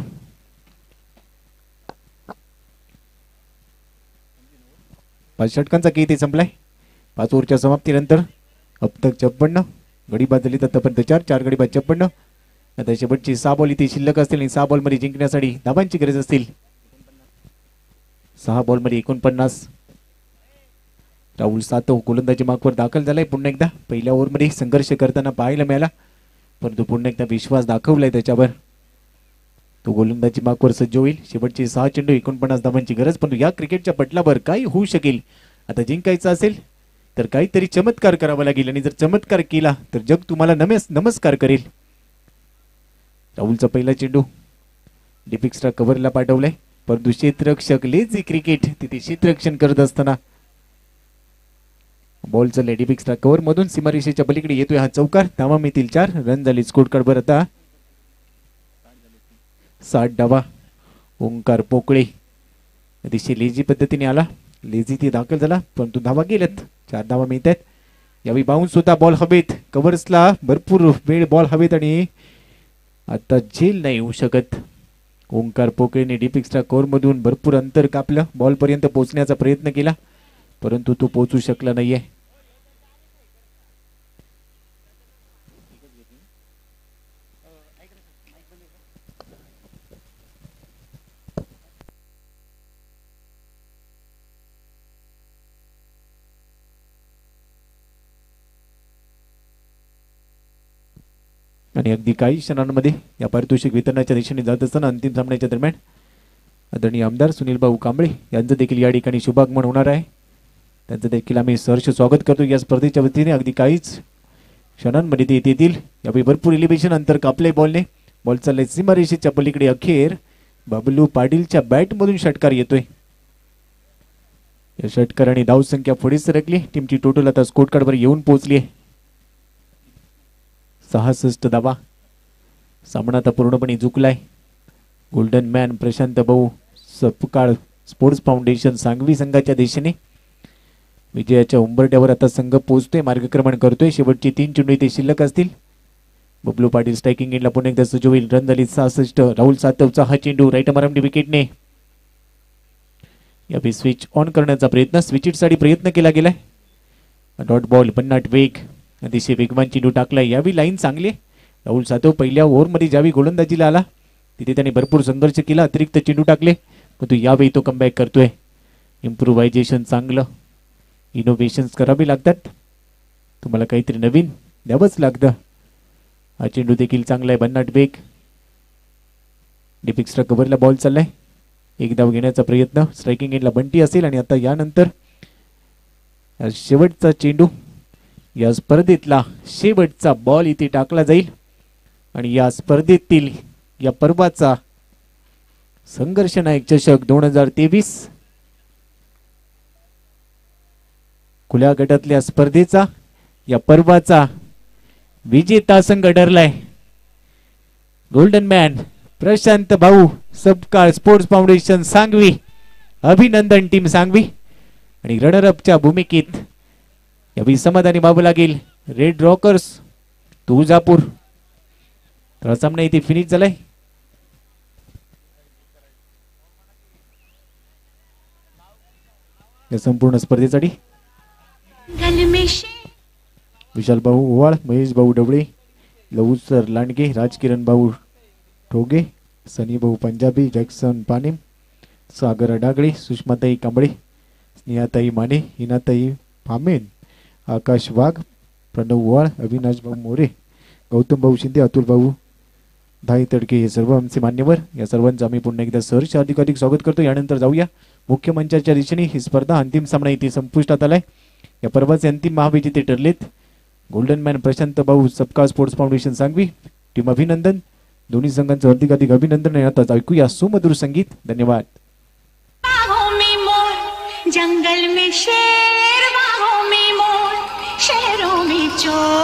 पाच षटकांचा की इथे संपलाय. पाच ओव्हरच्या समाप्तीनंतर अब तक छप्पन्न, गडी बाद झाली आतापर्यंत चार चार गडी बाद छप्पन्न. आता शेवटची सहा बॉल इथे शिल्लक असतील आणि सहा बॉलमध्ये जिंकण्यासाठी धावांची गरज असतील. सहा बॉलमध्ये एकोणपन्नास. राहुल सातव गोलंदाजी मार्कवर दाखल झालाय. पुन्हा एकदा पहिल्या ओव्हरमध्ये संघर्ष करताना पाहायला मिळाला, परंतु पुन्हा एकदा विश्वास दाखवलाय त्याच्यावर. तो गोलंदाजी मार्कवर सज्ज होईल. शेवटचे सहा चेंडू एकोणपन्नास धावांची गरज, परंतु या क्रिकेटच्या पटलावर काही होऊ शकेल. आता जिंकायचं असेल तर काहीतरी चमत्कार करावा लागेल आणि जर चमत्कार केला तर जग तुम्हाला नमेस नमस्कार करेल. राहुलचा पहिला चेंडू डीप एक्स्ट्रा कव्हरला पाठवलाय, परंतु क्षेत्ररक्षक लेझी क्रिकेट तिथे क्षेत्ररक्षण करत असताना बॉलचा लेडी एक्स्ट्रा कव्हर मधून सीमारेषेच्या पलीकडे येतोय हा चौकार. धावा मिळतील चार. रन झाली स्कोर कार्डवर आता साठ धावा. ओंकार पोकळे अतिशय लेझी पद्धतीने आला, लेझी ती दाखल झाला, परंतु धावा गेल्यात. चार धावा मिळत आहेत. यावेळी बाउन्स होता बॉल हवेत, कव्हर्सला भरपूर वेळ बॉल हवेत आणि आता झेल नाही होऊ शकत. ओंकार पोकळेने डीप एक्स्ट्रा कव्हर मधून भरपूर अंतर कापलं, बॉल पर्यंत पोहोचण्याचा प्रयत्न केला, परंतु तो पोहोचू शकला नाहीये. आणि अगदी काही क्षणांमध्ये या पारितोषिक वितरणाच्या दिशेने जात असताना अंतिम सामन्याच्या दरम्यान आदरणीय आमदार सुनील भाऊ कांबळे यांचं देखील या ठिकाणी शुभागमन होणार आहे. त्यांचं देखील आम्ही सहर्ष स्वागत करतो या स्पर्धेच्या वतीने. अगदी काहीच क्षणांमध्ये ते येतील. यावेळी भरपूर एलिव्हेशन अंतर कापले बॉलने. बॉल चाललाय सीमारेषेच्या पलीकडे. अखेर बबलू पाटीलच्या बॅटमधून षटकार येतोय. या षटकाराने धाव संख्या पुढे सरकली. टीमची टोटल आता स्कोर कार्डवर येऊन पोहोचली आहे सहासष्ट धावा. सामना आता पूर्णपणे झुकलाय. गोल्डन मॅन प्रशांत भाऊ सपकाळ स्पोर्ट्स फाउंडेशन सांगवी संघाच्या दिशेने विजयाच्या उंबरट्यावर आता संघ पोहोचतोय, मार्गक्रमण करतोय. शेवटची तीन चेंडू इथे शिल्लक असतील. बबलू पाटील स्ट्रायकिंग एंडला पुन्हा एकदा सज्ज होईल. रन झाली सहासष्ट. राहुल सातवचा हा चेंडू राईट आर्म विकेटने यावेळी स्विच ऑन करण्याचा प्रयत्न, स्विचिटसाठी प्रयत्न केला गेलाय. डॉट बॉल भन्नाट वेग, अतिशय वेगवान चेंडू टाकलाय. यावी लाईन चांगली. राहुल सातव पहिल्या ओव्हरमध्ये ज्यावेळी गोलंदाजीला आला तिथे त्याने भरपूर संघर्ष केला, अतिरिक्त चेंडू टाकले, परंतु यावेळी तो कमबॅक करतोय. इम्प्रुव्हायझेशन चांगलं, इनोव्हेशन्स करावे लागतात. तुम्हाला काहीतरी नवीन द्यावंच लागतं. हा चेंडू देखील चांगला आहे. भन्नाट वेग. डीप एक्स्ट्रा कव्हरला बॉल चाललाय. एक धाव घेण्याचा प्रयत्न. स्ट्रायकिंग एंडला बंटी असेल आणि आता यानंतर शेवटचा चेंडू, या स्पर्धेतला शेवटचा बॉल इथे टाकला जाईल आणि या स्पर्धेतील या पर्वाचा संघर्ष नायक चषक दोन हजार तेवीस खुल्या गटातल्या स्पर्धेचा या पर्वाचा विजेता संघ ठरलाय. गोल्डन मॅन प्रशांत भाऊ सबकाळ स्पोर्ट्स फाउंडेशन सांगवी. अभिनंदन टीम सांगवी. आणि रनरअपच्या भूमिकेत यावेळी समाधानी व्हावं लागेल रेड रॉकर्स तुळजापूर. तर सामना इथे फिनिश झालाय. या संपूर्ण स्पर्धेसाठी विशाल भाऊ ओवाळ, महेश भाऊ डबळे, लवसर लांडगे, राजकिरण भाऊ ठोगे, सनी भाऊ पंजाबी, जॅक्सन पानेम, सागर डागळे, सुषमाताई कांबळे, स्नेहाताई माने, हिनाताई फामेन, आकाश वाघ, प्रणव ओवाळ, अविनाश भाऊ मोरे, गौतम भाऊ शिंदे, अतुल भाऊ धाई तडके हे सर्व आमचे मान्यवर, या सर्वांचं आम्ही पुन्हा एकदा सहर्ष अधिक अधिक स्वागत करतो. यानंतर जाऊया मुख्य मंचाच्या दिशेने. ही स्पर्धा अंतिम सामना इथे संपुष्टात आलाय. या पर्वाचे अंतिम महाविजेते ठरलेत गोल्डन मॅन प्रशांत भाऊ सबका स्पोर्ट्स फाउंडेशन सांगवी. टीम अभिनंदन. दोन्ही संघांचं अधिक अधिक अभिनंदन. आणि आता ऐकूया सुमधुर संगीत. धन्यवाद. बाहों में मोर, जंगल में शेर, बाहों में मोर, शहरों में चोर.